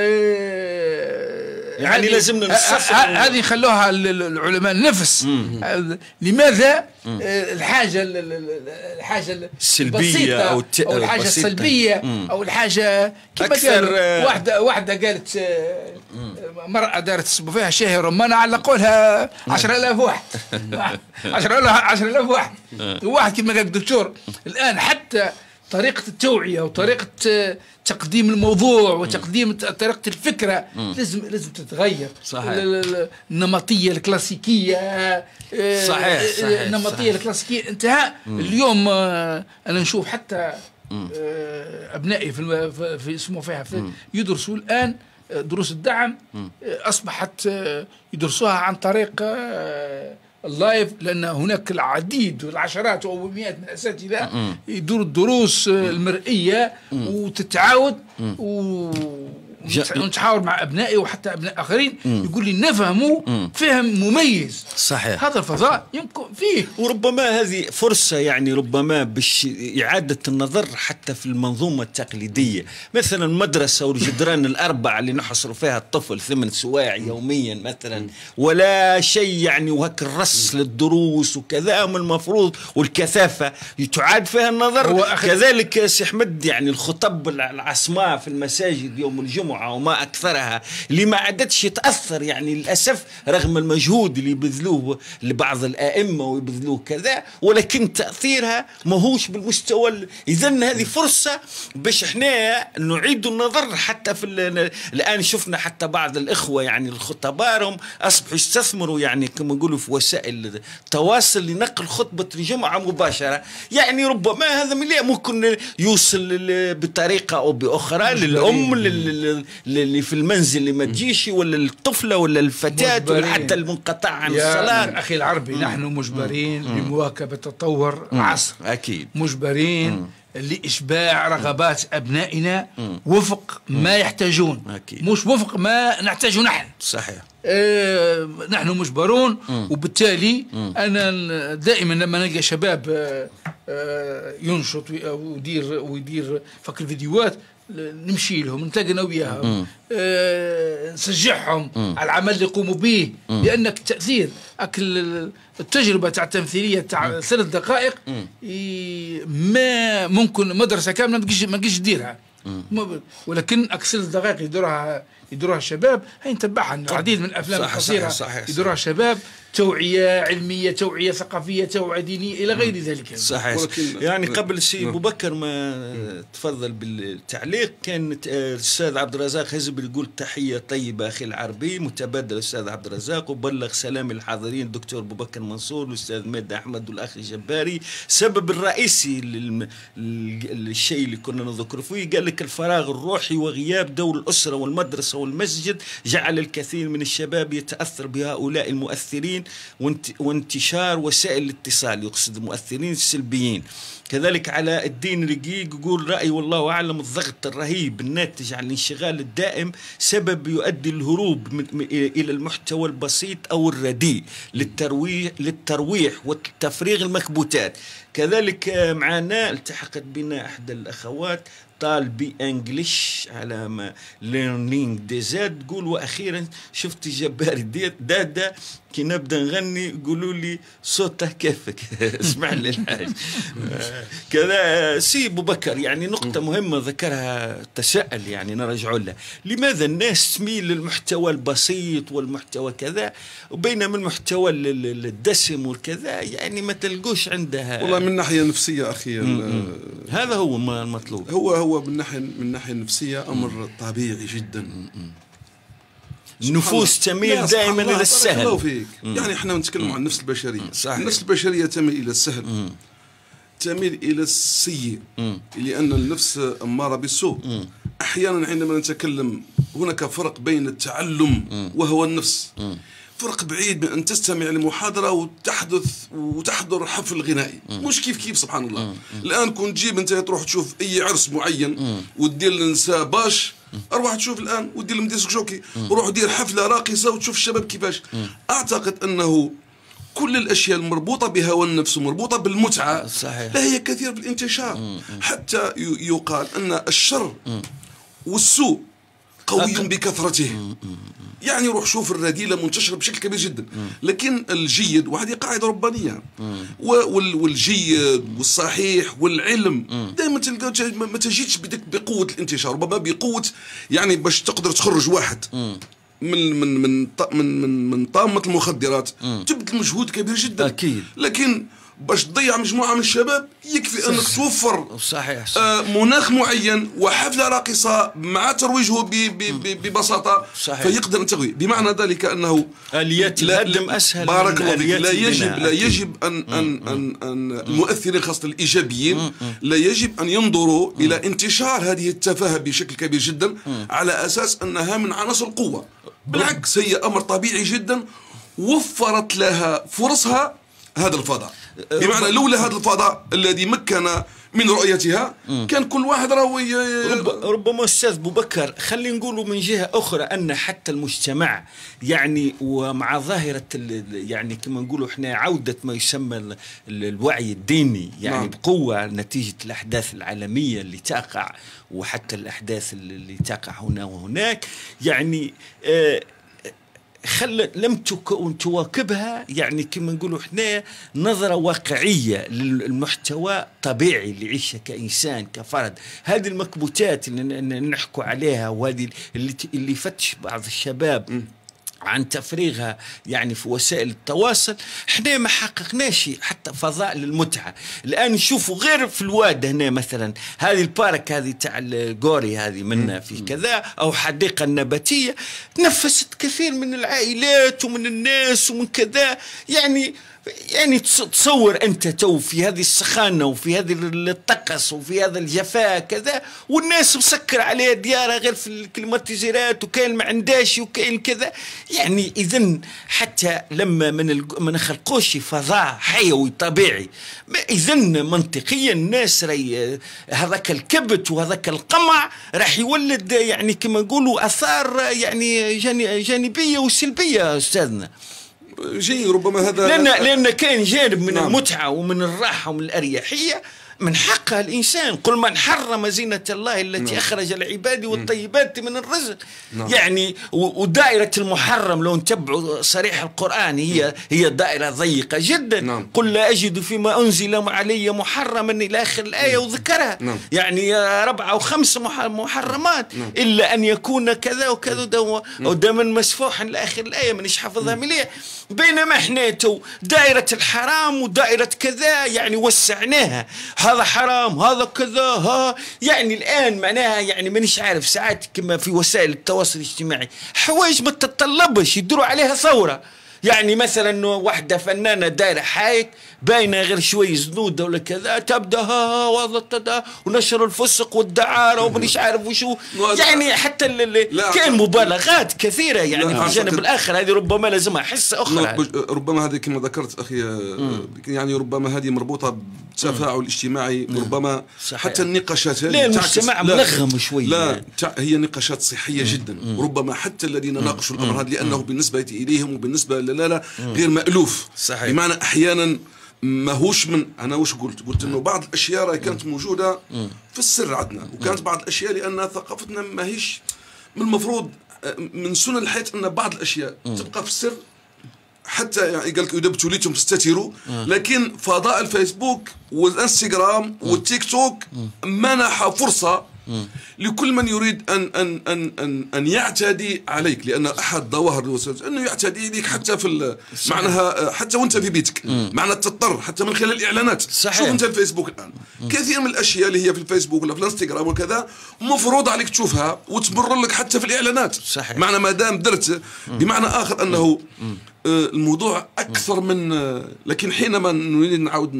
Speaker 1: يعني لازمنا نصفر.
Speaker 3: هذه خلوها العلماء النفس. لماذا الحاجه
Speaker 1: السلبيه
Speaker 3: او الحاجه السلبيه او الحاجه كما قالوا واحده قالت مرأة دارت تصب فيها شاهي رمان علقوا لها 10,000 واحد 10,000 واحد. واحد كما قال الدكتور الآن حتى طريقة التوعية وطريقة تقديم الموضوع وتقديم طريقة الفكرة لازم تتغير.
Speaker 1: صحيح.
Speaker 3: النمطية الكلاسيكية.
Speaker 1: صحيح.
Speaker 3: النمطية الكلاسيكية انتهى. اليوم أنا نشوف حتى أبنائي في اسمه فيها يدرسوا الآن دروس الدعم، أصبحت يدرسوها عن طريق اللايف، لأن هناك العديد والعشرات أو مئات من الأساتذة يدوروا الدروس المرئية وتتعاود ونتحاور مع أبنائي وحتى أبناء آخرين يقول لي نفهموا فهم مميز.
Speaker 1: صحيح.
Speaker 3: هذا الفضاء يمكن فيه،
Speaker 1: وربما هذه فرصة يعني ربما باش إعادة النظر حتى في المنظومة التقليدية. مثلا المدرسة والجدران الأربعة اللي نحصر فيها الطفل 8 سواع يوميا مثلا، ولا شيء يعني، وهك الرص للدروس وكذا من المفروض، والكثافة تعاد فيها النظر. كذلك سي أحمد يعني الخطب العصماء في المساجد يوم الجمعة وما أكثرها اللي ما عادتش يتأثر يعني للأسف، رغم المجهود اللي يبذلوه لبعض الآئمة ويبذلوه كذا، ولكن تأثيرها ماهوش بالمستوى. إذن هذه فرصة باش احنا نعيد النظر حتى في الآن. شفنا حتى بعض الإخوة يعني الخطباء أصبحوا يستثمروا يعني كما نقولوا في وسائل التواصل لنقل خطبة الجمعة مباشرة. يعني ربما هذا ممكن يوصل بطريقة أو بأخرى للأم اللي في المنزل اللي ما تجيش، ولا الطفلة ولا الفتاة، ولا حتى المنقطع عن الصلاة.
Speaker 3: أخي العربي نحن مجبرين لمواكبة تطور العصر.
Speaker 1: أكيد
Speaker 3: مجبرين لإشباع رغبات أبنائنا وفق ما يحتاجون.
Speaker 1: أكيد.
Speaker 3: مش وفق ما نحتاجه نحن.
Speaker 1: صحيح.
Speaker 3: نحن مجبرون. وبالتالي أنا دائما لما نلقى شباب ينشط ويدير فك الفيديوهات نمشي لهم نتلاقى انا وياهم، نشجعهم على العمل اللي يقوموا به، لأنك تأثير التجربة تاع التمثيلية تاع 3 دقائق ما ممكن مدرسة كاملة ما تجيش تديرها، ولكن 3 دقائق يديروها الشباب. هاي نتبعها العديد من الأفلام القصيرة يديروها الشباب، توعية علمية، توعية ثقافية، توعية دينية إلى غير ذلك.
Speaker 1: صحيح. يعني قبل سي أبو بكر ما تفضل بالتعليق، كان الأستاذ عبد الرزاق حزب يقول تحية طيبة أخي العربي، متبادل الأستاذ عبد الرزاق، وبلغ سلام الحاضرين الدكتور أبو بكر منصور والأستاذ مادة أحمد والأخ الجباري. السبب الرئيسي للشيء اللي كنا نذكر فيه قال لك الفراغ الروحي وغياب دور الأسرة والمدرسة والمسجد جعل الكثير من الشباب يتأثر بهؤلاء المؤثرين وانتشار وسائل الاتصال، يقصد المؤثرين السلبيين. كذلك علاء الدين رقيق يقول رأي والله أعلم الضغط الرهيب الناتج عن الانشغال الدائم سبب يؤدي الهروب إلى المحتوى البسيط أو الرديء للترويح والتفريغ المكبوتات. كذلك معنا التحقت بنا إحدى الأخوات طالبي انجليش على ما ليرنينج دي زاد، تقول واخيرا شفت جباري دادا كي نبدا نغني يقولوا لي صوته كيفك اسمع لي الحاج. كذا سي ابو بكر يعني نقطه مهمه ذكرها تساءل يعني نرجع لها، لماذا الناس تميل للمحتوى البسيط والمحتوى كذا وبينما المحتوى الدسم والكذا يعني ما تلقوش عندها؟
Speaker 2: والله من ناحيه نفسيه اخي
Speaker 1: هذا هو المطلوب.
Speaker 2: هو من ناحيه النفسيه امر طبيعي جدا.
Speaker 1: النفوس تميل دائما الى السهل.
Speaker 2: الله فيك. يعني احنا نتكلم عن النفس البشريه. النفس البشريه تميل الى السهل، تميل الى السيء، لان النفس اماره بالسوء. احيانا عندما نتكلم هناك فرق بين التعلم وهو النفس، فرق بعيد من أن تستمع لمحاضرة وتحضر حفل غنائي. مش كيف سبحان الله. الآن كنت تجيب أنت تروح تشوف أي عرس معين وتدير للنساء باش، أروح تشوف الآن وتدير لهم ديسك جوكي، وروح دير حفلة راقصة وتشوف الشباب كيفاش. أعتقد أنه كل الأشياء المربوطة بهوى النفس ومربوطة بالمتعة
Speaker 1: صحيح.
Speaker 2: لا هي كثير في الانتشار. حتى يقال أن الشر والسوء قوي بكثرته. يعني روح شوف الرذيلة منتشرة بشكل كبير جدا، لكن الجيد، وهذه قاعدة ربانية، والجيد والصحيح والعلم دائما تلقى ما تجيش بقوة الانتشار، ربما بقوة يعني باش تقدر تخرج واحد من طامة المخدرات تبذل مجهود كبير جدا
Speaker 1: أكيد.
Speaker 2: لكن باش تضيع مجموعة من الشباب يكفي أنك توفر
Speaker 1: صحيح.
Speaker 2: مناخ معين وحفلة راقصة مع ترويجه ببساطة
Speaker 1: صحيح.
Speaker 2: فيقدر أن تغوي. بمعنى ذلك أنه
Speaker 1: آليات الهدم أسهل.
Speaker 2: بارك الله فيك. لا يجب أن المؤثرين خاصة الإيجابيين لا يجب أن ينظروا إلى انتشار هذه التفاهة بشكل كبير جدا على أساس أنها من عناصر القوة. بالعكس هي أمر طبيعي جدا وفرت لها فرصها هذا الفضاء. بمعنى لولا هذا الفضاء الذي مكن من رؤيتها كان كل واحد
Speaker 1: ربما أستاذ بوبكر خلينا نقولوا من جهة أخرى أن حتى المجتمع يعني ومع ظاهرة يعني كما نقولوا إحنا عودة ما يسمى الوعي الديني يعني
Speaker 2: نعم.
Speaker 1: بقوة نتيجة الأحداث العالمية اللي تقع وحتى الأحداث اللي تقع هنا وهناك يعني لم تواكبها يعني كما نقولوا احنا نظرة واقعية للمحتوى طبيعي اللي يعيشه كإنسان كفرد. هذه المكبوتات اللي نحكوا عليها وهذه اللي فتش بعض الشباب عن تفريغها يعني في وسائل التواصل، احنا ما حققناش حتى فضاء للمتعة. الآن نشوفوا غير في الواد هنا مثلا هذه البارك هذه تاع الجوري هذه منا في كذا أو حديقة النباتية نفست كثير من العائلات ومن الناس ومن كذا يعني تصور أنت تو في هذه السخانة وفي هذه الطقس وفي هذا الجفاء كذا والناس مسكر عليها ديارها غير في الكليماتيزيرات وكاين ما عندهاش وكاين كذا. يعني إذن حتى لما ما نخلقوش فضاء حيوي طبيعي إذن منطقيا الناس هذاك الكبت وهذاك القمع راح يولد يعني كما نقولوا آثار يعني جانبية وسلبية أستاذنا.
Speaker 2: ربما هذا
Speaker 1: لأن كاين جانب من
Speaker 2: نعم.
Speaker 1: المتعة ومن الراحة ومن الأريحية من حقها الإنسان. قل من حرم زينة الله التي
Speaker 2: نعم.
Speaker 1: أخرج العباد والطيبات من الرزق.
Speaker 2: نعم.
Speaker 1: يعني ودائرة المحرم لو نتبعوا صريح القرآن هي دائرة ضيقة جدا.
Speaker 2: نعم.
Speaker 1: قل لا أجد فيما أنزل علي محرما إلى آخر الآية وذكرها.
Speaker 2: نعم.
Speaker 1: يعني 4 أو 5 محرمات.
Speaker 2: نعم.
Speaker 1: إلا أن يكون كذا وكذا ودما مسفوحا لآخر الآية منش حافظها مليح. بينما احنا دائرة الحرام ودائرة كذا يعني وسعناها، هذا حرام هذا كذا يعني الآن معناها يعني مانيش عارف ساعات كما في وسائل التواصل الاجتماعي حوايج ما تتطلبش يديروا عليها ثورة. يعني مثلا واحدة فنانة دايرة حايك باينة غير شوي زنودة ولا كذا تبدأ وضطها ونشر الفسق والدعارة ومانيش عارف وشو يعني حتى كان مبالغات كثيرة يعني في الجانب الآخر. هذه ربما لازمها حصة أخرى.
Speaker 2: ربما هذه كما ذكرت أخي يعني ربما هذه مربوطة بالتفاعل الاجتماعي. ربما
Speaker 1: صحيح.
Speaker 2: حتى النقاشات
Speaker 1: لا المجتمع ملغم شوي
Speaker 2: لا هي نقاشات صحية جدا. ربما حتى الذين ناقشوا الأمر هذا لأنه بالنسبة إليهم وبالنسبة لا غير مألوف.
Speaker 1: صحيح.
Speaker 2: بمعنى أحيانا ماهوش من أنا وش قلت إنه بعض الأشياء راهي كانت موجودة في السر عندنا وكانت بعض الأشياء لأن ثقافتنا ماهيش من المفروض من سنن الحياة أن بعض الأشياء تبقى في السر حتى يعني قال لك إذا ابتليتم فاستتروا. لكن فضاء الفيسبوك والانستغرام والتيك توك منح فرصة لكل من يريد أن يعتدي عليك. لأن أحد ظواهر أنه يعتدي عليك حتى في معناها حتى وأنت في بيتك. معنى تضطر حتى من خلال الإعلانات.
Speaker 1: صحيح.
Speaker 2: شوف أنت الفيسبوك الآن كثير من الأشياء اللي هي في الفيسبوك ولا في الانستغرام وكذا مفروض عليك تشوفها وتمر لك حتى في الإعلانات.
Speaker 1: صحيح.
Speaker 2: معنى ما دام درت بمعنى آخر أنه الموضوع أكثر من لكن حينما نريد نعاود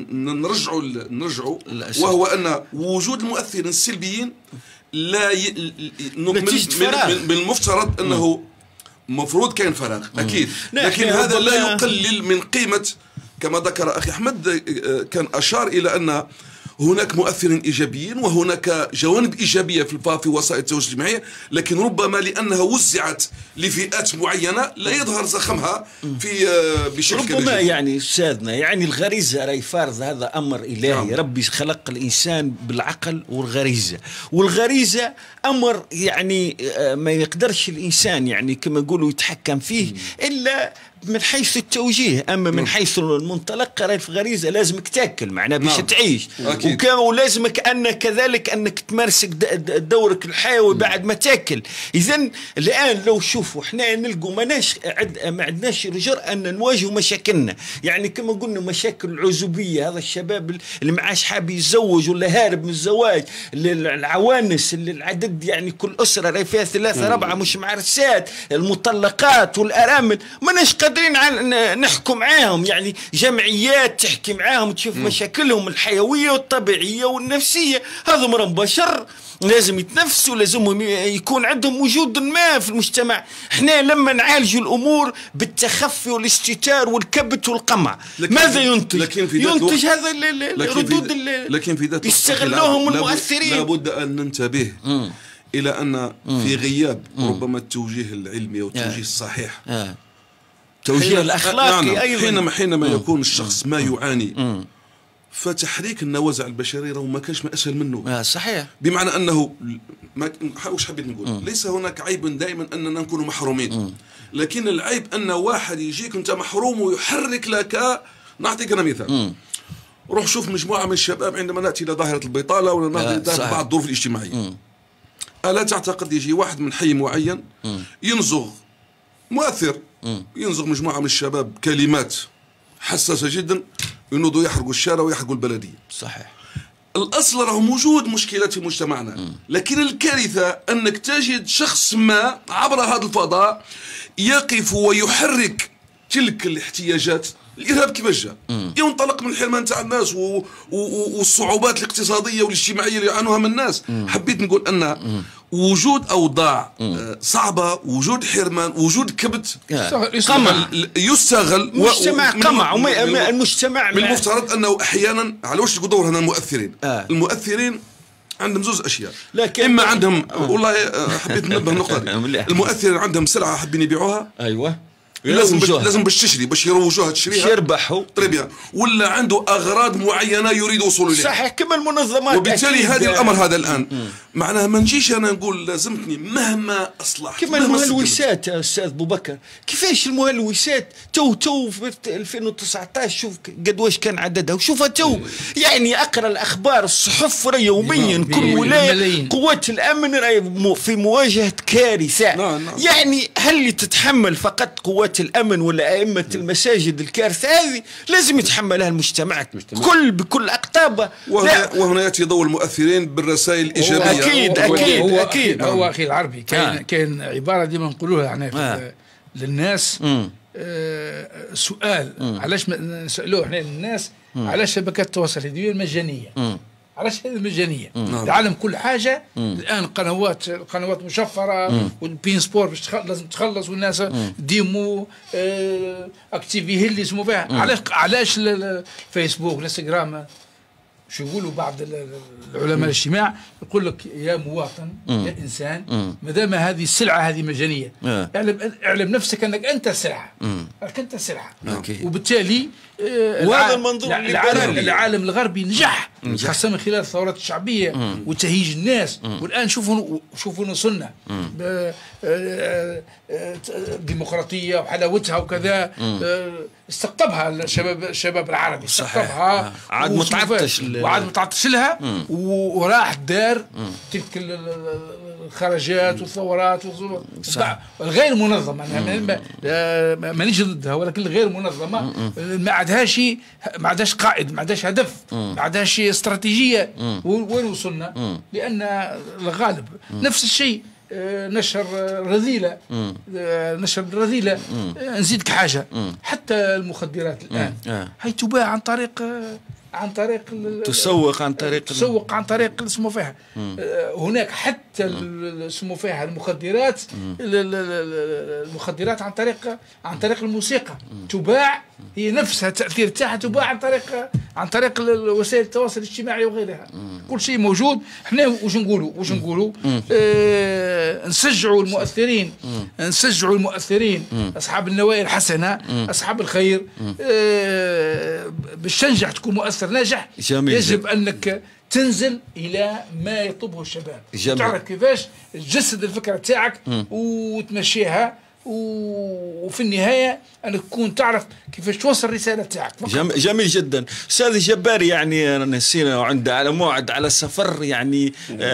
Speaker 2: نرجعوا وهو أن وجود المؤثرين السلبيين لا من المفترض أنه مفروض كاين فراغ اكيد،
Speaker 1: نعم،
Speaker 2: لكن هذا لا
Speaker 1: ربما-
Speaker 2: يقلل من قيمه، كما ذكر اخي احمد كان اشار الى ان هناك مؤثرين ايجابيين وهناك جوانب ايجابيه في وسائل التواصل الاجتماعي، لكن ربما لانها وزعت لفئات معينه لا يظهر زخمها في بشكل كبير
Speaker 1: ربما
Speaker 2: جداً.
Speaker 1: يعني استاذنا يعني الغريزه راهي فرض، هذا امر الهي.
Speaker 2: نعم.
Speaker 1: ربي خلق الانسان بالعقل والغريزه، والغريزه امر يعني ما يقدرش الانسان يعني كما نقولوا يتحكم فيه الا من حيث التوجيه، اما من حيث المنطلق راهي الغريزه لازمك تاكل معناها باش
Speaker 2: نعم.
Speaker 1: تعيش،
Speaker 2: أكيد.
Speaker 1: ولازمك ان كذلك انك تمارس دورك الحيوي بعد ما تاكل. اذا الان لو شوفوا احنا نلقوا ما عندناش الجرأة ان نواجهوا مشاكلنا، يعني كما قلنا مشاكل العزوبيه، هذا الشباب اللي ما عادش حاب يتزوج ولا هارب من الزواج، العوانس اللي العدد يعني كل اسره راهي فيها 3 4 مش معرسات، المطلقات والارامل، ماناش قادرين نحكم معاهم، يعني جمعيات تحكي معاهم تشوف مشاكلهم الحيويه والطبيعيه والنفسيه. هذم راهم بشر لازم يتنفسوا، لازم يكون عندهم وجود ما في المجتمع. احنا لما نعالجوا الامور بالتخفي والاستتار والكبت والقمع ماذا ينتج؟ ينتج هذا الردود
Speaker 2: لكن في ذات
Speaker 1: يستغلوهم المؤثرين.
Speaker 2: لابد ان ننتبه الى ان في غياب ربما التوجيه العلمي والتوجيه الصحيح،
Speaker 1: التوجيه الاخلاقي ايضا،
Speaker 2: حينما يكون الشخص ما يعاني، فتحريك النوازع البشريه راه ما كانش ما اسهل منه.
Speaker 1: صحيح.
Speaker 2: بمعنى انه واش حبيت نقول؟ ليس هناك عيب دائما اننا نكون محرومين، لكن العيب ان واحد يجيك انت محروم ويحرك لك. نعطيك انا مثال. روح شوف مجموعه من الشباب عندما ناتي الى ظاهره البطاله ولا ناتي الى بعض الظروف الاجتماعيه، الا تعتقد يجي واحد من حي معين ينزغ مؤثر، ينزغ مجموعه من الشباب كلمات حساسه جدا، ينوضوا يحرقوا الشارع ويحرقوا البلديه.
Speaker 1: صحيح.
Speaker 2: الاصل راه موجود مشكلات في مجتمعنا، لكن الكارثه انك تجد شخص ما عبر هذا الفضاء يقف ويحرك تلك الاحتياجات. الارهاب كيفاش جاء؟ ينطلق من الحرمان تاع الناس والصعوبات الاقتصاديه والاجتماعيه اللي يعانوها من الناس. حبيت نقول ان وجود اوضاع صعبه، وجود حرمان، وجود كبت،
Speaker 1: قمع
Speaker 2: يستغل
Speaker 1: المجتمع، قمع المجتمع.
Speaker 2: من المفترض انه احيانا على واش تقول دور هنا المؤثرين. المؤثرين عندهم زوج اشياء،
Speaker 1: لكن
Speaker 2: اما عندهم والله حبيت ننبه النقطه دي. المؤثرين عندهم سلعه حابين يبيعوها،
Speaker 1: ايوه
Speaker 2: لازم باش تشري، باش يروجوها تشريها،
Speaker 1: يربحوا
Speaker 2: طيب، ولا عنده اغراض معينه يريد وصوله اليها.
Speaker 1: صحيح، كما المنظمات.
Speaker 2: وبالتالي هذه الامر هذا الان معناها ما نجيش انا نقول لازمتني مهما اصلحت.
Speaker 1: كما المهلوسات يا استاذ ابو بكر، كيفاش المهلوسات تو في 2019 شوف قد واش كان عددها، وشوفها تو يعني اقرا الاخبار الصحف يوميا كل ولايه قوات الامن في مواجهه كارثه. يعني هل تتحمل فقط قوات الامن ولا ائمه المساجد الكارثه هذه؟ لازم يتحملها المجتمع بكل اقطابه.
Speaker 2: وهنا ياتي ضوء المؤثرين بالرسائل الايجابيه.
Speaker 1: اكيد
Speaker 3: هو اخي العربي كاين عباره ديما نقولوها احنا للناس. سؤال علاش نسالوه احنا للناس على شبكات التواصل اليدويه المجانيه؟ علاش هذه المجانيه؟ العالم كل حاجه الان قنوات مشفره، والبين سبور باش لازم تخلص، والناس ديمو اكتيفي اللي اسمه فيها. علاش الفيسبوك والانستغرام شو يقولوا بعض العلماء الاجتماع، يقول لك يا مواطن يا انسان، ما دام هذه السلعه هذه مجانيه، اعلم نفسك انك انت السلعه، انت السلعه. وبالتالي
Speaker 1: وهذا المنظور
Speaker 3: العالم الغربي نجح خاصه من خلال الثورات الشعبيه وتهيج الناس. والان شوفوا وصلنا ديمقراطيه وحلاوتها وكذا. استقطبها الشباب العربي، استقطبها
Speaker 1: عاد
Speaker 3: متعطش لها، وراح دار تلك الخرجات والثورات الغير منظمه. مانيش ضدها، ولكن الغير منظمه ما عندهاش قائد، ما عندهاش هدف، ما عندهاش استراتيجيه. وين وصلنا؟ لان الغالب نفس الشيء. نشر رذيله، نزيدك حاجه، حتى المخدرات الان هي تباع عن طريق عن طريق
Speaker 1: تسوق عن طريق
Speaker 3: اسمه فيها هناك حتى اسمه فيها المخدرات المخدرات عن طريق الموسيقى تباع، هي نفسها التأثير تاعها تباع عن طريق وسائل التواصل الاجتماعي وغيرها. كل شيء موجود. احنا واش نقولوا نشجعوا المؤثرين اصحاب النوايا الحسنه اصحاب الخير باش تنجح تكون مؤثر ناجح. يجب انك تنزل الى ما يطلبه الشباب، تعرف كيفاش تجسد الفكره تاعك وتمشيها، وفي النهايه انك تكون تعرف كيفاش توصل الرساله تاعك.
Speaker 1: جميل جدا. استاذ جبار، يعني نسينا وعندنا على موعد على سفر، يعني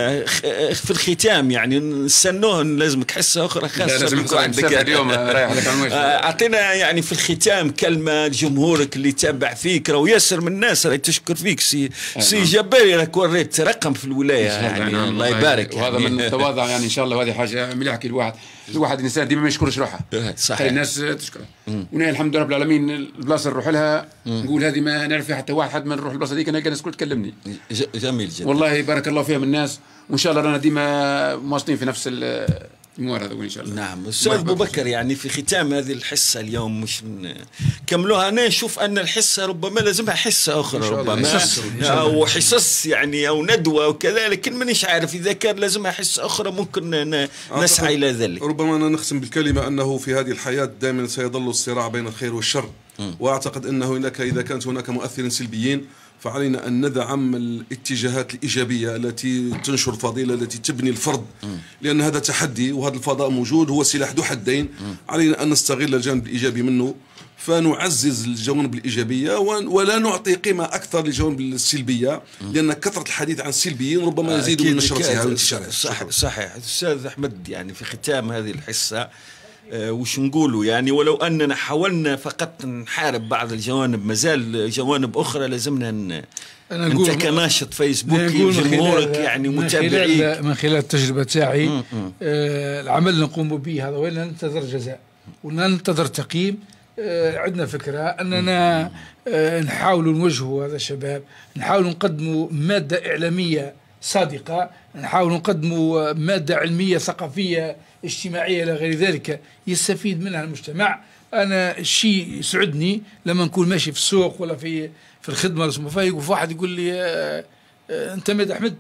Speaker 1: في الختام يعني نستنوه، لازمك حصه اخرى خاصه
Speaker 4: لازم عندك اليوم رايح لك على الوجه.
Speaker 1: اعطينا يعني في الختام كلمه لجمهورك اللي تابع فيك، راهو ياسر من الناس راهي تشكر فيك. سي جباري راك وريت رقم في الولايه، يعني الله يبارك.
Speaker 4: وهذا من التواضع يعني ان شاء الله، وهذه حاجه مليحه. كل الواحد الانسان ديما ما يشكرش روحه،
Speaker 1: صحيح،
Speaker 4: الناس تشكره. ونحن الحمد لله رب العالمين البلاصه نروح لها نقول هذه ما نعرف فيها حتى واحد، ما نروح البلاصه هذيك نلقى الناس الكل تكلمني.
Speaker 1: جميل جدا
Speaker 4: والله بارك الله فيها من الناس، وان شاء الله رانا ديما مواصلين في نفس الموارد هذا ان شاء الله.
Speaker 1: نعم. استاذ ابو بكر، يعني في ختام هذه الحصه اليوم مش نكملوها، انا نشوف ان الحصه ربما لازمها حصه اخرى، ربما او حصص يعني او ندوه وكذا، لكن مانيش عارف اذا كان لازمها حصه اخرى ممكن نسعى الى ذلك.
Speaker 2: ربما أنا نختم بالكلمه انه في هذه الحياه دائما سيظل الصراع بين الخير والشر، واعتقد انه اذا كانت هناك مؤثرين سلبيين فعلينا أن ندعم الاتجاهات الإيجابية التي تنشر الفضيلة، التي تبني الفرد، لأن هذا تحدي وهذا الفضاء موجود، هو سلاح ذو حدين. علينا أن نستغل الجانب الإيجابي منه، فنعزز الجوانب الإيجابية ولا نعطي قيمة أكثر للجوانب السلبية، لأن كثرة الحديث عن السلبيين ربما يزيد من نشرتها وانتشارها.
Speaker 1: صحيح. أستاذ أحمد، يعني في ختام هذه الحصة وش نقولوا، يعني ولو أننا حاولنا فقط نحارب بعض الجوانب، مازال جوانب أخرى لازمنا أنت كناشط فيسبوكي جمهورك يعني متابعيك
Speaker 3: من خلال التجربة تاعي. العمل اللي نقوم به هذا وين ننتظر جزاء ولا ننتظر تقييم. عندنا فكرة أننا نحاول نوجهوا هذا الشباب، نحاول نقدموا مادة إعلامية صادقة، نحاول نقدموا مادة علمية ثقافية اجتماعية إلى غير ذلك يستفيد منها المجتمع. أنا الشيء يسعدني لما نكون ماشي في السوق ولا في الخدمة وفي واحد يقول لي أنت ماذا أحمد؟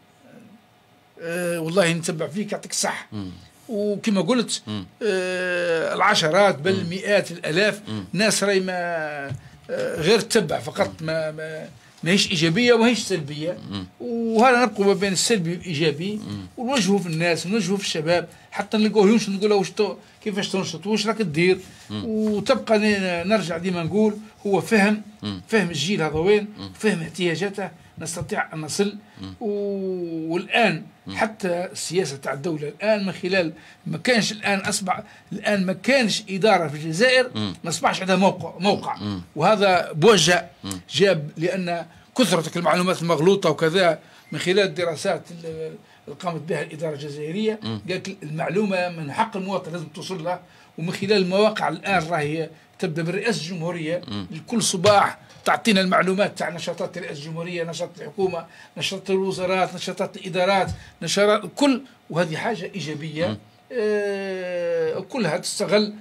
Speaker 3: والله نتبع فيك يعطيك الصح. وكما قلت العشرات بل مئات الآلاف ناس راهي ما غير تتبع فقط، ما هيش إيجابية وما هيش سلبية. وهذا نبقوا ما بين السلبي والإيجابي ونوجهه في الناس ونوجهه في الشباب، حتى نلقوه ينشط نقول له كيفاش تنشط واش راك تدير. وتبقى نرجع ديما نقول هو فهم الجيل هذا وين، فهم احتياجاته، نستطيع أن نصل. والآن حتى السياسة تاع الدولة الآن من خلال ما كانش الآن ما كانش إدارة في الجزائر ما أصبحش عندها موقع. وهذا بوجه جاب، لأن كثرة المعلومات المغلوطة وكذا من خلال الدراسات اللي قامت بها الإدارة الجزائرية، قالت المعلومة من حق المواطن لازم توصل له. ومن خلال المواقع الآن راهي تبدأ بالرئاسة الجمهورية كل صباح تعطينا المعلومات تاع نشاطات رئاسة الجمهورية، نشاط الحكومة، نشاط الوزارات، نشاطات الإدارات، نشاطات كل، وهذه حاجة إيجابية كلها تستغل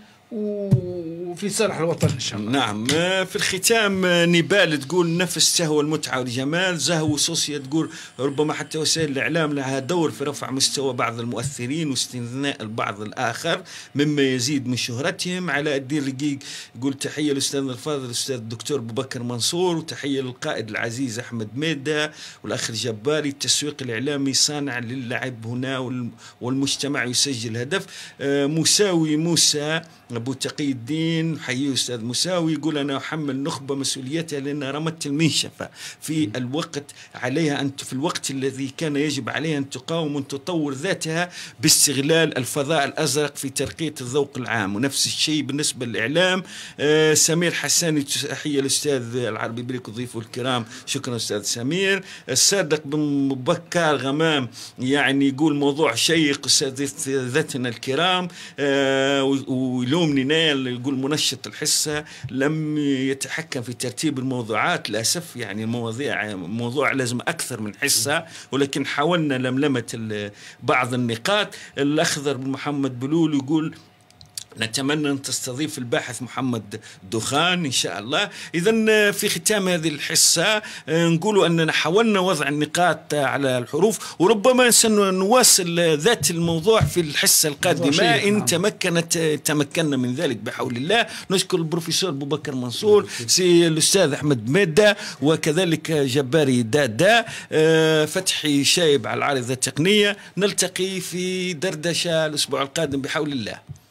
Speaker 3: وفي صالح الوطن إن شاء الله.
Speaker 1: نعم. في الختام نبال تقول نفس سهو المتعة والجمال، زهو سوسيا تقول ربما حتى وسائل الإعلام لها دور في رفع مستوى بعض المؤثرين واستثناء البعض الآخر مما يزيد من شهرتهم. علاء الدين رقيق يقول تحية للأستاذ الفاضل الأستاذ الدكتور أبو بكر منصور، وتحية للقائد العزيز أحمد ميدا والأخ الجباري. التسويق الإعلامي صانع للعب هنا والمجتمع يسجل هدف. مساوي موسى أبو تقي الدين حيي أستاذ مساوي يقول أنا أحمل نخبة مسؤوليتها لأن رمت المنشفة في الوقت عليها أن في الوقت الذي كان يجب عليها أن تقاوم وأن تطور ذاتها باستغلال الفضاء الأزرق في ترقية الذوق العام. ونفس الشيء بالنسبة للإعلام. سمير حساني تحية الأستاذ العربي بريك وضيفه الكرام، شكرا أستاذ سمير. الصادق بن بكار غمام يعني يقول موضوع شيق أساتذتنا الكرام، ويلومني نايل يقول منشط الحصة لم يتحكم في ترتيب الموضوعات للأسف، يعني موضوع لازم أكثر من حصة، ولكن حاولنا لملمة بعض النقاط. الأخضر بن محمد بلول يقول نتمنى أن تستضيف الباحث محمد دخان إن شاء الله. إذن في ختام هذه الحصة نقول أننا حاولنا وضع النقاط على الحروف، وربما سنواصل ذات الموضوع في الحصة القادمة إن تمكنا من ذلك بحول الله. نشكر البروفيسور أبو بكر منصور، سي الأستاذ أحمد ميدة، وكذلك جباري دادا، فتحي شايب على العارضة التقنية. نلتقي في دردشة الأسبوع القادم بحول الله.